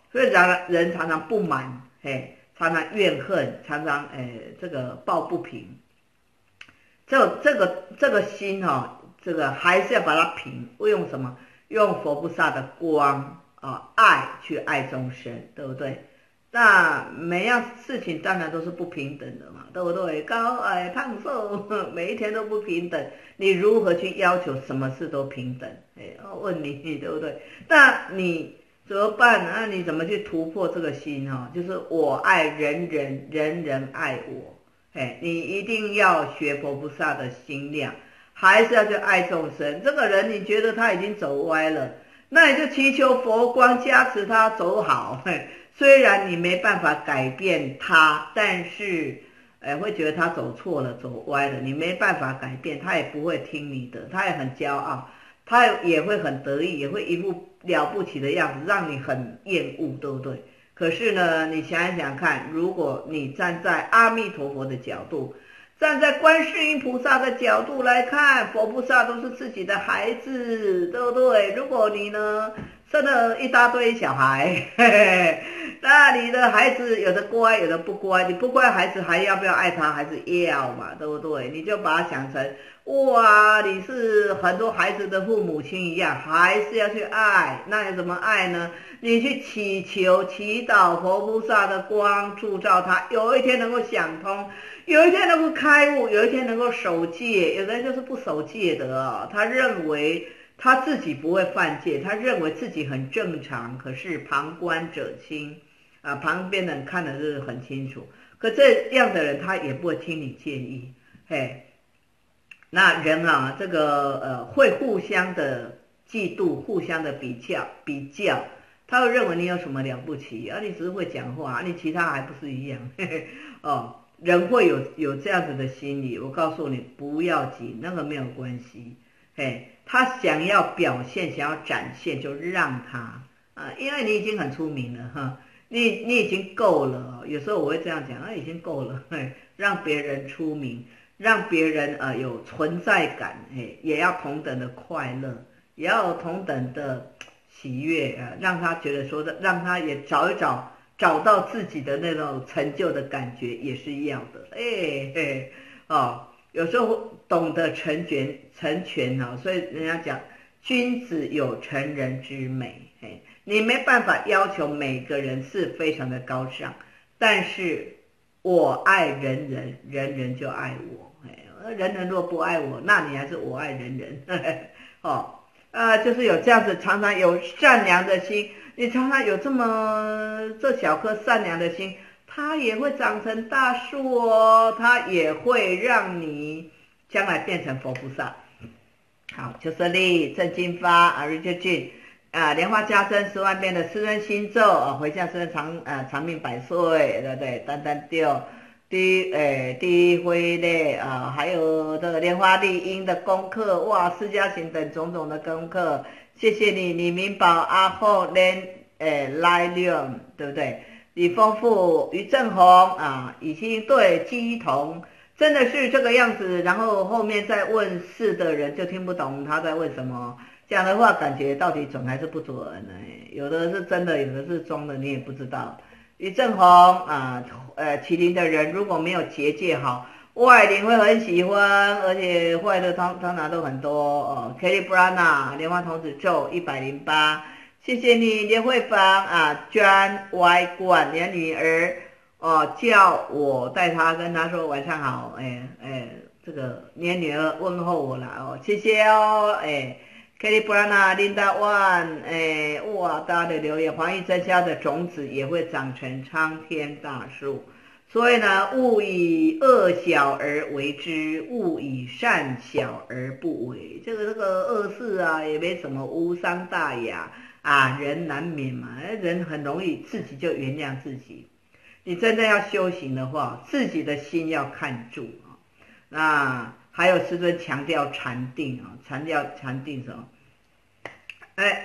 所以人人常常不满，哎，常常怨恨，常常哎这个抱不平。这这个这个心哈、哦，这个还是要把它平，用什么？用佛菩萨的光啊，爱去爱众生，对不对？那每样事情当然都是不平等的嘛，对不对？高矮胖瘦，每一天都不平等，你如何去要求什么事都平等？哎，我问你，对不对？那你怎么办？那你怎么去突破这个心哈？就是我爱人人，人人爱我。哎，你一定要学佛菩萨的心量，还是要去爱众生。这个人你觉得他已经走歪了，那你就祈求佛光加持他走好。虽然你没办法改变他，但是，哎，会觉得他走错了、走歪了，你没办法改变，他也不会听你的，他也很骄傲，他也会很得意，也会一副了不起的样子，让你很厌恶，对不对？可是呢，你想一想看，如果你站在阿弥陀佛的角度，站在观世音菩萨的角度来看，佛菩萨都是自己的孩子，对不对？如果你呢生了一大堆小孩，嘿嘿，那你的孩子有的乖，有的不乖，你不乖孩子还要不要爱他？还是要嘛，对不对？你就把它想成，哇，你是很多孩子的父母亲一样，还是要去爱。那你怎么爱呢？你去祈求祈祷佛菩萨的光铸造他，有一天能够想通，有一天能够开悟，有一天能够守戒。有的人就是不守戒的哦，他认为他自己不会犯戒，他认为自己很正常，可是旁观者清啊，旁边的人看的是很清楚。可这样的人他也不会听你建议，嘿。那人啊，这个呃会互相的嫉妒，互相的比较比较，他会认为你有什么了不起啊？你只是会讲话，啊、你其他还不是一样？嘿嘿哦，人会有有这样子的心理，我告诉你不要紧，那个没有关系。嘿，他想要表现，想要展现，就让他啊，因为你已经很出名了哈，你你已经够了。有时候我会这样讲，啊，已经够了，嘿，让别人出名。让别人呃有存在感，哎，也要同等的快乐，也要有同等的喜悦啊，让他觉得说的，让他也找一找，找到自己的那种成就的感觉，也是要的，哎哎哦，有时候懂得成全成全啊，所以人家讲君子有成人之美，哎，你没办法要求每个人是非常的高尚，但是我爱人人，人人就爱我。人人若不爱我，那你还是我爱人人。呵呵哦，呃，就是有这样子，常常有善良的心，你常常有这么这小颗善良的心，它也会长成大树哦，它也会让你将来变成佛菩萨。好，求舍利正经发啊，瑞就进啊，莲花加身十万遍的四尊心咒啊，回向生长啊长命百岁，对不对？单单丢。第诶，第一回的啊，还有这个莲花丽音的功课，哇，释迦行等种种的功课，谢谢你，李明宝、阿后、连诶、来亮，对不对？李丰富、于正宏啊，已经对基同，真的是这个样子。然后后面再问事的人就听不懂他在问什么，这样的话感觉到底准还是不准呢？有的是真的，有的是装的，你也不知道。于正宏啊，呃，麒麟的人如果没有结界好，外灵会很喜欢，而且坏的通通常都很多哦。Kelly Brana 莲花童子咒一百零八，谢谢你莲慧芳啊，捐 Y 冠你的女儿哦，叫我带她跟她说晚上好，哎哎，这个你的女儿问候我了哦，谢谢哦，哎。Kelly Brana Linda Wan， 哎，哇，大家的留言，黄玉珍家的种子也会长成苍天大树。所以呢，勿以恶小而为之，勿以善小而不为。这个这个恶事啊，也没什么无伤大雅啊，人难免嘛，人很容易自己就原谅自己。你真的要修行的话，自己的心要看住啊。那还有师尊强调禅定啊，强调禅定什么？哎，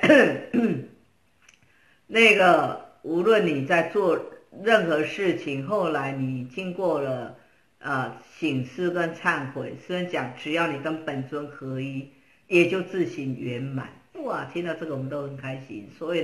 那个无论你在做任何事情，后来你经过了呃省思跟忏悔，师尊讲，只要你跟本尊合一，也就自行圆满。哇，听到这个我们都很开心。所以呢，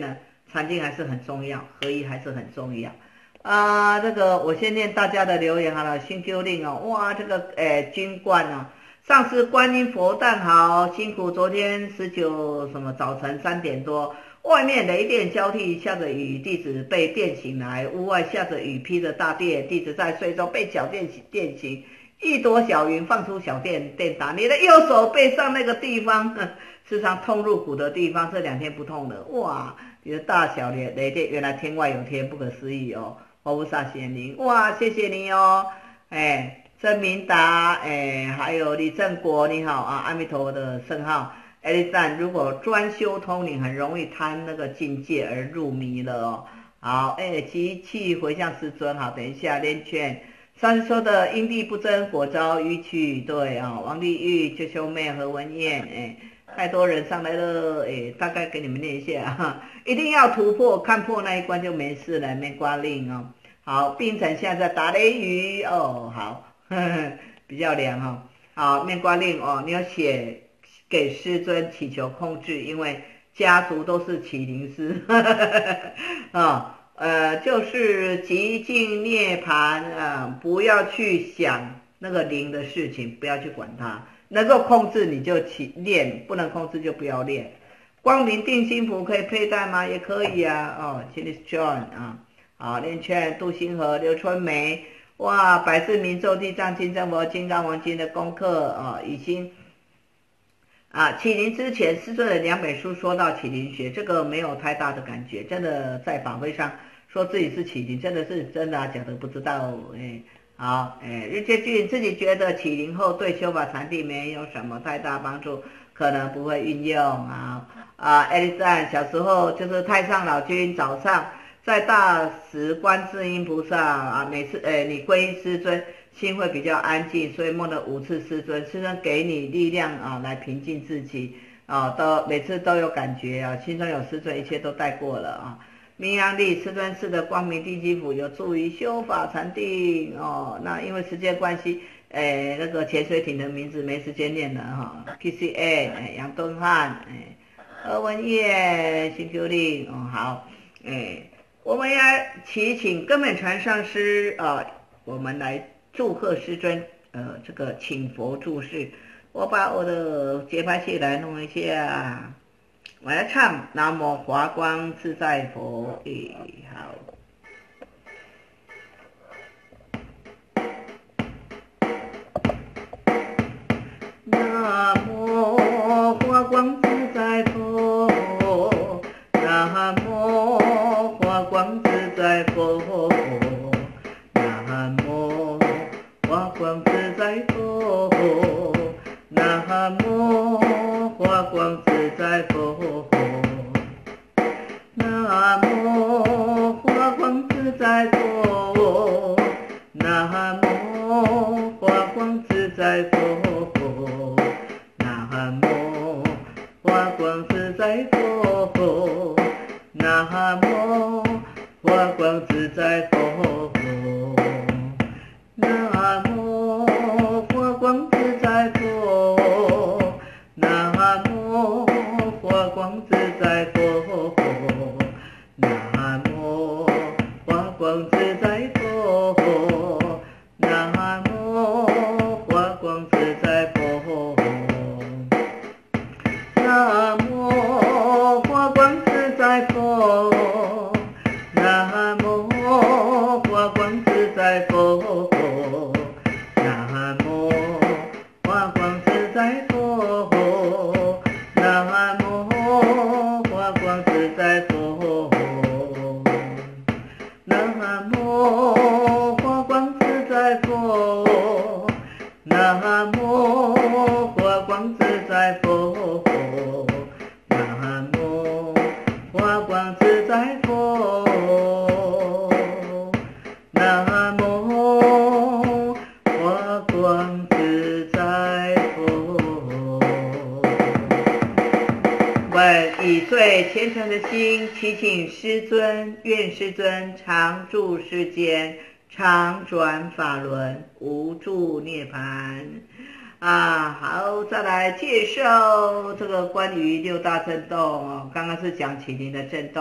禅定还是很重要，合一还是很重要。啊，这个我先念大家的留言好了。新旧令哦，哇，这个诶军冠啊，上次观音佛诞好辛苦，昨天十九什么早晨三点多，外面雷电交替，下着雨，弟子被电醒来，屋外下着雨，披着大电，弟子在睡中被小电电醒，一朵小云放出小电电打你的右手背上那个地方，时常痛入骨的地方，这两天不痛了。哇，你的大小雷雷电，原来天外有天，不可思议哦。佛菩萨显灵，哇，谢谢你哦，哎，曾明达，哎，还有李正国，你好啊，阿弥陀佛的圣号。艾丽赞，如果专修通灵，很容易贪那个境界而入迷了哦。好，哎，集气回向师尊，好，等一下连劝。上次说的因地不争，果遭迂曲，对啊，王丽玉、舅兄妹何文燕，哎。太多人上来了，哎，大概给你们念一下哈，一定要突破，看破那一关就没事了，没瓜令哦。好，冰城现在在打雷雨哦，好，呵呵比较凉哦。好，面瓜令哦，你要写给师尊祈求控制，因为家族都是启灵师，啊、哦，呃，就是极尽涅槃啊，不要去想那个灵的事情，不要去管它。能够控制你就起练，不能控制就不要练。光明定心符可以佩戴吗？也可以啊。哦 ，Chinese John 啊，好，练劝杜星河、刘春梅，哇，百世明咒地藏经真佛金刚王经的功课啊，已经啊，启灵之前，师尊的两本书说到启灵学，这个没有太大的感觉，真的在法会上说自己是启灵，真的是真的啊，假的不知道哎。好，哎，日接俊自己觉得启灵后对修法禅定没有什么太大帮助，可能不会运用啊。啊，艾丽赞小时候就是太上老君早上在大慈观世音菩萨啊，每次哎你皈依师尊，心会比较安静，所以梦了五次师尊，师尊给你力量啊，来平静自己啊，都每次都有感觉啊，心中有师尊，一切都带过了啊。明阳历师尊寺的光明定心符有助于修法禅定哦。那因为时间关系，诶，那个潜水艇的名字没时间念了哈。K C A， 哎，杨敦汉，哎，何文业，新秋令，哦，好，哎，我们要祈请根本传上师啊，我们来祝贺师尊，呃，这个请佛注释。我把我的节拍器来弄一下。我来唱南无华光自在佛，诶，好。南无华光自在佛，南无华光自在佛，南无华光自在佛，南无华光自在佛。南无华光自在佛，南无华光自在佛，南无华光自在佛，南无华光自在佛，南无华光自在佛，南无华光自在佛。南无华光自在佛，南无华光自在佛，南无华光自在佛，南无华光自在佛，南无华光自在佛，南无华光自在佛。南无华光自在佛，南无华光自在佛，南无华光自在佛，南无华光自在佛。问以最虔诚的心祈请师尊，愿师尊常住世间，常转法轮，无住涅槃。啊，好，再来介绍这个关于六大震动哦。刚刚是讲启灵的震动，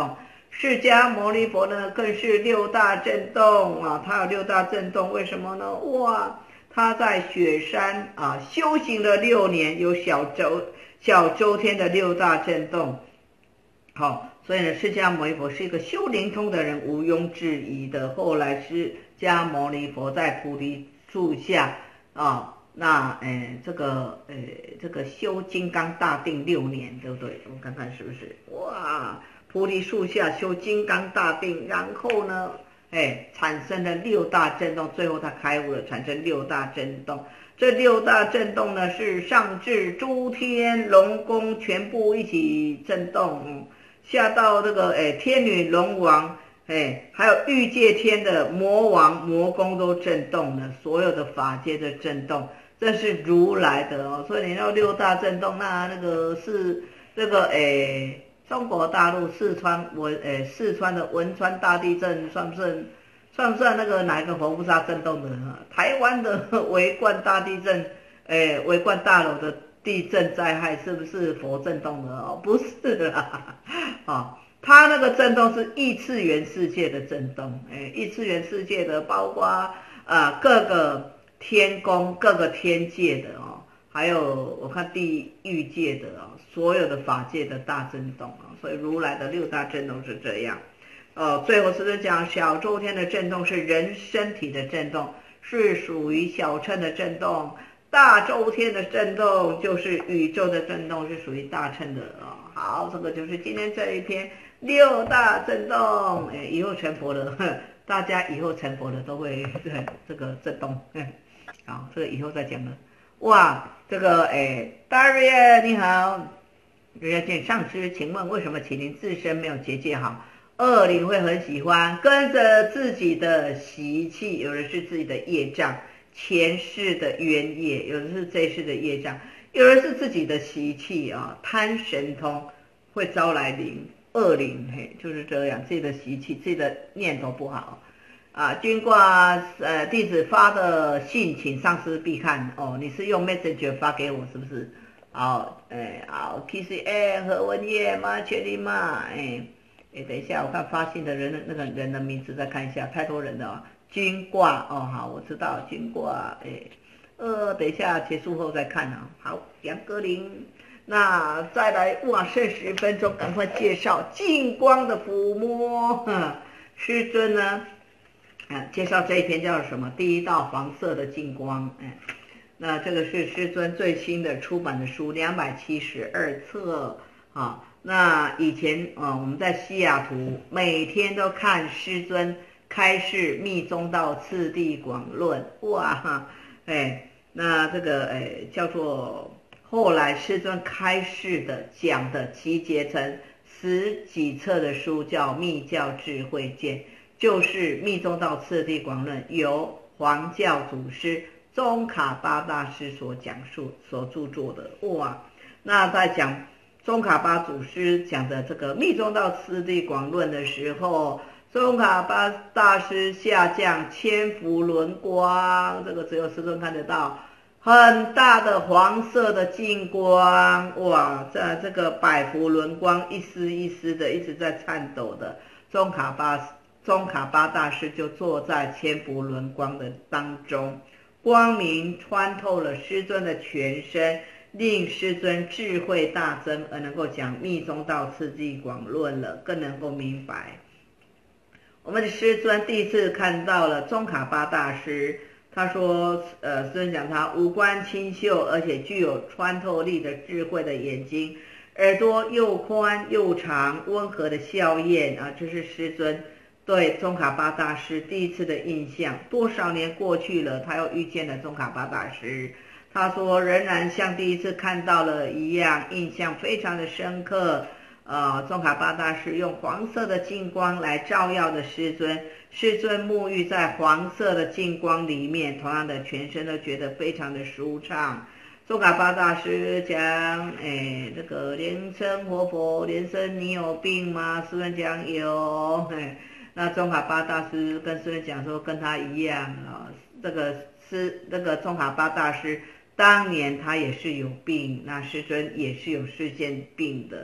释迦牟尼佛呢，更是六大震动啊，他有六大震动，为什么呢？哇，他在雪山啊修行了六年，有小周小周天的六大震动。好，所以呢，释迦牟尼佛是一个修灵通的人，毋庸置疑的。后来释迦牟尼佛在菩提树下啊。那诶，这个诶，这个修金刚大定六年，对不对？我们看看是不是？哇，菩提树下修金刚大定，然后呢，哎，产生了六大震动，最后他开悟了，产生六大震动。这六大震动呢，是上至诸天龙宫全部一起震动，嗯、下到这个诶天女龙王。哎，还有欲界天的魔王、魔宫都震动了，所有的法界的震动。这是如来的哦，所以你要六大震动，那那个是这个诶，中国大陆四川文诶四川的汶川大地震算不算算不算那个哪一个活菩萨震动的？台湾的维冠大地震，诶维冠大楼的地震灾害是不是佛震动的哦？不是啦，啊，它那个震动是异次元世界的震动，诶异次元世界的包括啊、呃、各个。天宫各个天界的哦，还有我看地狱界的哦，所有的法界的大震动啊，所以如来的六大震动是这样。哦，最后是讲小周天的震动是人身体的震动，是属于小乘的震动；大周天的震动就是宇宙的震动，是属于大乘的啊、哦。好，这个就是今天这一篇六大震动。哎，以后成佛了，大家以后成佛了都会这个震动。好，这个以后再讲了。哇，这个诶 Daria 你好，人家见上师，请问为什么麒麟自身没有结界好？恶灵会很喜欢跟着自己的习气，有的是自己的业障，前世的冤业，有的是这一世的业障，有的是自己的习气啊，贪神通会招来灵恶灵，嘿，就是这样，自己的习气，自己的念头不好。啊，经过呃弟子发的信，请上师必看哦。你是用 Messenger 发给我是不是？好，哎，好 ，K C A 何文业吗？确定吗？哎，哎，等一下，我看发信的人的那个人的名字再看一下，太多人了哦。军挂哦，好，我知道军挂，哎，呃，等一下结束后再看啊。好，杨歌林，那再来哇，剩十分钟，赶快介绍净光的抚摸，师尊呢？啊，介绍这一篇叫什么？第一道黄色的净光，哎，那这个是师尊最新的出版的书，两百七十二册啊。那以前啊，我们在西雅图每天都看师尊开示密宗道次第广论，哇，哎，那这个哎叫做后来师尊开示的讲的集结成十几册的书，叫《密教智慧见》。就是密宗道次第广论，由黄教祖师宗喀巴大师所讲述、所著作的。哇，那在讲宗喀巴祖师讲的这个密宗道次第广论的时候，宗喀巴大师下降千伏轮光，这个只有师尊看得到，很大的黄色的净光，哇，在这个百伏轮光一丝一丝的一直在颤抖的宗喀巴。宗喀巴大师就坐在千伏轮光的当中，光明穿透了师尊的全身，令师尊智慧大增，而能够讲密宗道次第广论了，更能够明白。我们的师尊第一次看到了宗喀巴大师，他说，呃，师尊讲他五官清秀，而且具有穿透力的智慧的眼睛，耳朵又宽又长，温和的笑靥啊，这是师尊对宗喀巴大师第一次的印象。多少年过去了，他又遇见了宗喀巴大师，他说仍然像第一次看到了一样，印象非常的深刻。呃，宗喀巴大师用黄色的净光来照耀的师尊，师尊沐浴在黄色的净光里面，同样的全身都觉得非常的舒畅。宗喀巴大师讲，哎，这个莲生活佛，莲生你有病吗？师尊讲有，哎，那宗喀巴大师跟师尊讲说，跟他一样啊、哦，这个师这个宗喀巴大师当年他也是有病，那师尊也是有世间病的。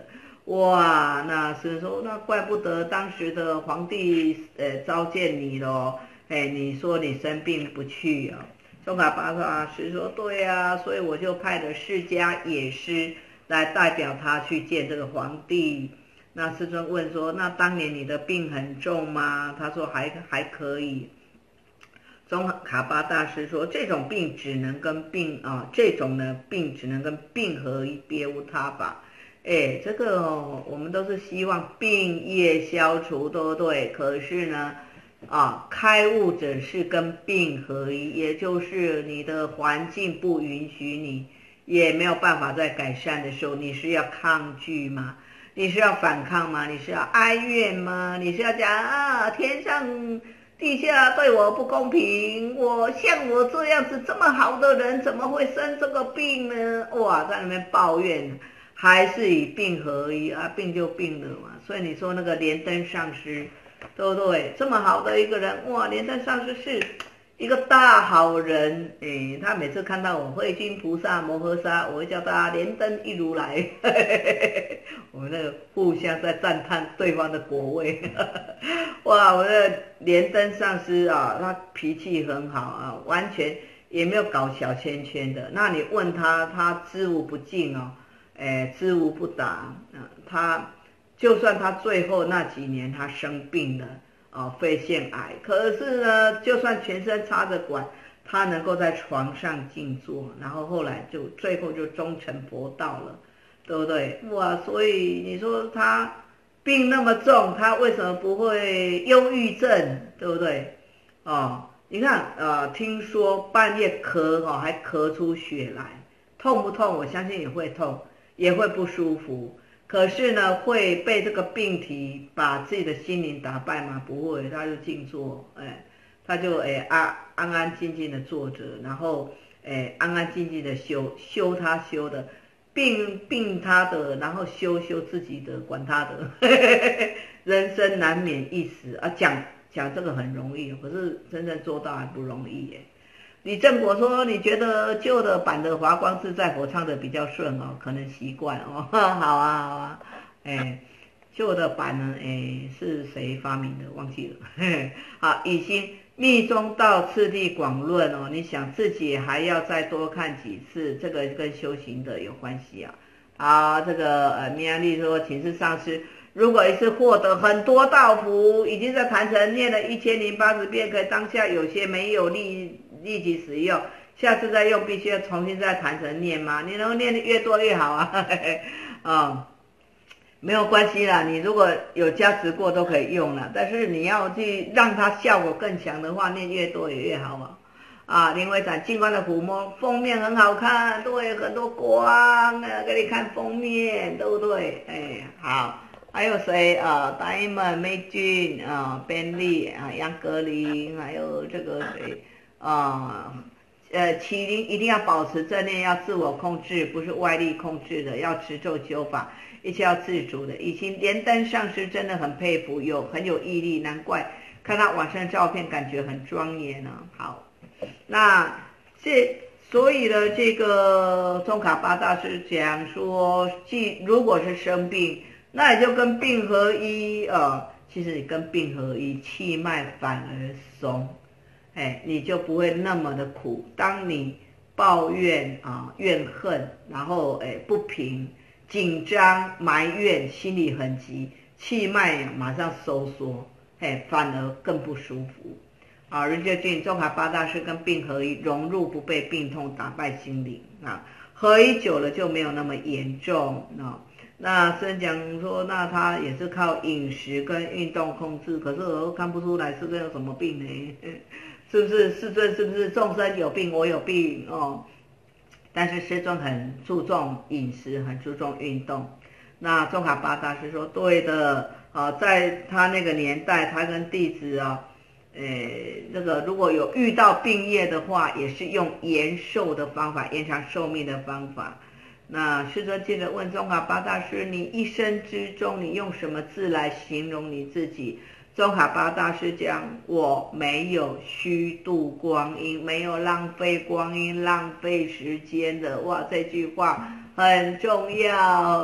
哇，那是说那怪不得当时的皇帝呃召见你咯，哎，你说你生病不去啊？宗喀巴大师说对呀、啊，所以我就派了释迦野师来代表他去见这个皇帝。那师尊问说，那当年你的病很重吗？他说还还可以。宗喀巴大师说，这种病只能跟病啊，这种呢病只能跟病合一，别无他法。哎，这个哦，我们都是希望病业消除，对不对？可是呢，啊，开悟者是跟病合一，也就是你的环境不允许你，也没有办法再改善的时候，你是要抗拒吗？你是要反抗吗？你是要哀怨吗？你是要讲啊，天上地下对我不公平，我像我这样子这么好的人，怎么会生这个病呢？哇，在那边抱怨。还是以病合一啊，病就病了嘛。所以你说那个莲灯上师，对不对？这么好的一个人，哇，莲灯上师是一个大好人。哎，他每次看到我慧君菩萨摩诃萨，我会叫他莲灯一如来。我们那个互相在赞叹对方的果位。哇，我的莲灯上师啊，他脾气很好啊，完全也没有搞小圈圈的。那你问他，他知无不尽哦。哎，知无不答。嗯，他就算他最后那几年他生病了，哦，肺腺癌，可是呢，就算全身插着管，他能够在床上静坐，然后后来就最后就终成佛道了，对不对？哇，所以你说他病那么重，他为什么不会忧郁症，对不对？哦，你看，呃，听说半夜咳哦，还咳出血来，痛不痛？我相信也会痛。也会不舒服，可是呢，会被这个病体把自己的心灵打败吗？不会，他就静坐，哎，他就哎安安安静静的坐着，然后哎安安静静的修修他修的，病病他的，然后修修自己的，管他的。人生难免一死啊，讲讲这个很容易，可是真正做到还不容易耶。李正国说：“你觉得旧的版的华光自在佛唱的比较顺哦，可能习惯哦。好啊，好啊，哎，旧的版呢，哎，是谁发明的？忘记了。嘿嘿好，以心密宗道次第广论哦，你想自己还要再多看几次，这个跟修行的有关系啊。好，这个呃，米安利说，请示上师。”如果一次获得很多道符，已经在坛城念了一千零八十遍，可以当下有些没有立立即使用，下次再用必须要重新在坛城念吗？你能够念的越多越好啊。哦，没有关系啦，你如果有加持过都可以用了，但是你要去让它效果更强的话，念越多也越好啊。啊，林伟展静观的抚摸封面很好看，对，很多光啊，给你看封面，对不对？哎，好。还有谁啊？大英们、美俊啊、便利啊、杨格林，还有这个谁啊？呃，麒麟一定要保持正念，要自我控制，不是外力控制的，要持咒修法，一切要自主的。以前莲灯上师真的很佩服，有很有毅力，难怪看他晚上照片感觉很庄严啊。好，那这所以呢，这个宗喀巴大师讲说，既如果是生病。那也就跟病合一呃，其实你跟病合一，气脉反而松，哎，你就不会那么的苦。当你抱怨啊、怨恨，然后哎不平、紧张、埋怨，心里很急，气脉马上收缩，哎，反而更不舒服。啊，人家俊宗喀巴大师跟病合一，融入不被病痛打败心灵啊，合一久了就没有那么严重啊。那虽然讲说，那他也是靠饮食跟运动控制，可是我又看不出来师尊有什么病呢？是不是师尊是不是众生有病，我有病哦？但是师尊很注重饮食，很注重运动。那宗喀巴大师说，对的啊，在他那个年代，他跟弟子啊，呃，这个如果有遇到病业的话，也是用延寿的方法，延长寿命的方法。那师尊接着问宗喀巴大师，你一生之中你用什么字来形容你自己？宗喀巴大师讲，我没有虚度光阴，没有浪费光阴，浪费时间的。哇，这句话很重要。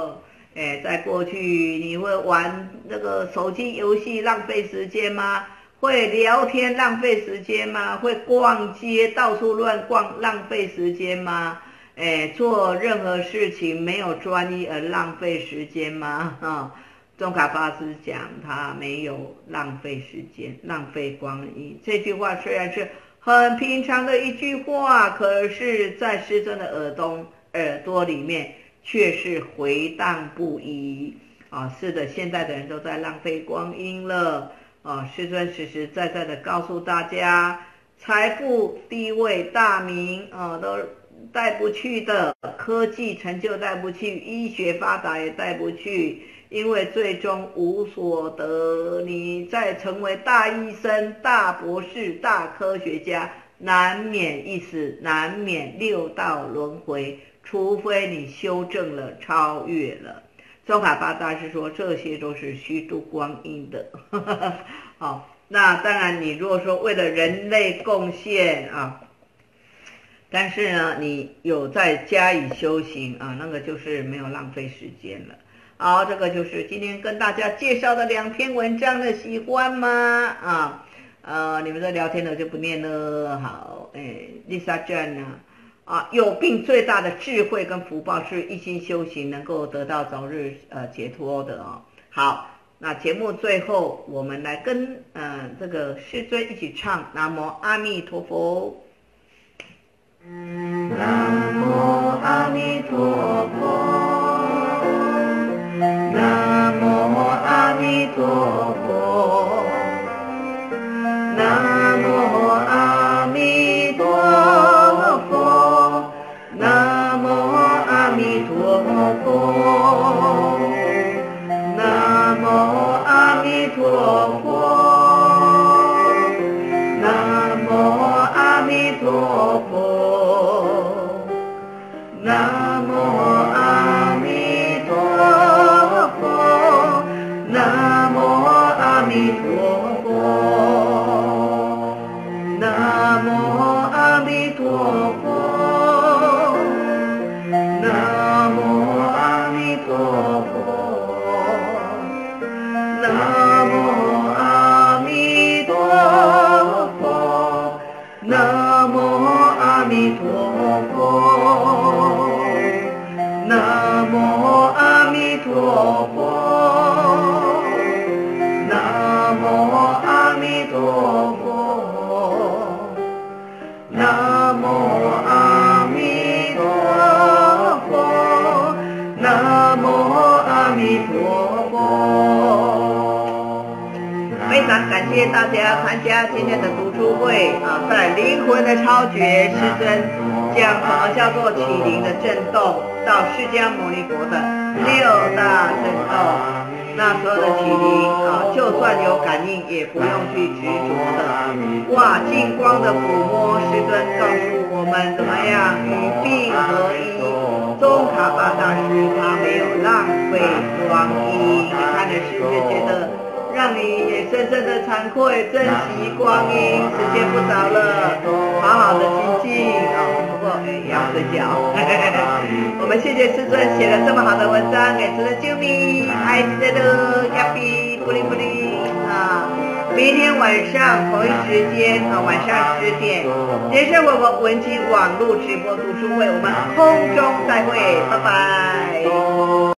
哎，在过去你会玩那个手机游戏浪费时间吗？会聊天浪费时间吗？会逛街到处乱逛浪费时间吗？哎，做任何事情没有专一而浪费时间吗？啊，宗喀巴师讲他没有浪费时间，浪费光阴。这句话虽然是很平常的一句话，可是在师尊的耳东耳朵里面却是回荡不已啊！是的，现在的人都在浪费光阴了啊！师尊实实在在的告诉大家，财富、地位、大名啊，都带不去的，科技成就带不去，医学发达也带不去，因为最终无所得。你再成为大医生、大博士、大科学家，难免一死，难免六道轮回，除非你修正了、超越了。宗喀巴大师说，这些都是虚度光阴的。好，那当然，你如果说为了人类贡献啊，但是呢，你有在加以修行啊，那个就是没有浪费时间了。好，这个就是今天跟大家介绍的两篇文章了，喜欢吗？啊，呃，你们在聊天的就不念了。好，哎 ，Lisa Jane 呢？啊，有病最大的智慧跟福报是一心修行能够得到早日呃解脱的哦。好，那节目最后我们来跟呃这个师尊一起唱南无阿弥陀佛。南无阿弥陀佛，南无阿弥陀佛，南无阿弥陀佛，南无阿弥陀佛，南无阿弥陀佛，南无阿弥陀佛，南无阿弥陀佛，南无阿弥陀佛，南无阿弥陀佛，南无阿弥陀佛，南无阿弥陀佛，南无阿弥陀佛，南无阿弥陀佛，南无阿弥陀佛，南无阿弥陀佛，南无阿弥陀佛。非常感谢大家参加今天的读书会啊，在灵魂的超觉，师尊将什么叫做启灵的震动，到释迦牟尼佛的六大震动。那所有的启灵啊，就算有感应，也不用去执着的。哇，净光的抚摸，师尊告诉我们怎么样与病合一。宗喀巴大师他没有浪费光阴，你看的是不是觉得让你也深深的惭愧，珍惜光阴，时间不早了，好好的精进啊、哦！不过也要睡觉。我们谢谢师尊写了这么好的文章，给值得救命，爱记得的亚比布灵布灵啊！明天晚上同一时间啊，晚上十点，人生活活文青网络直播读书会，我们空中再会，拜拜。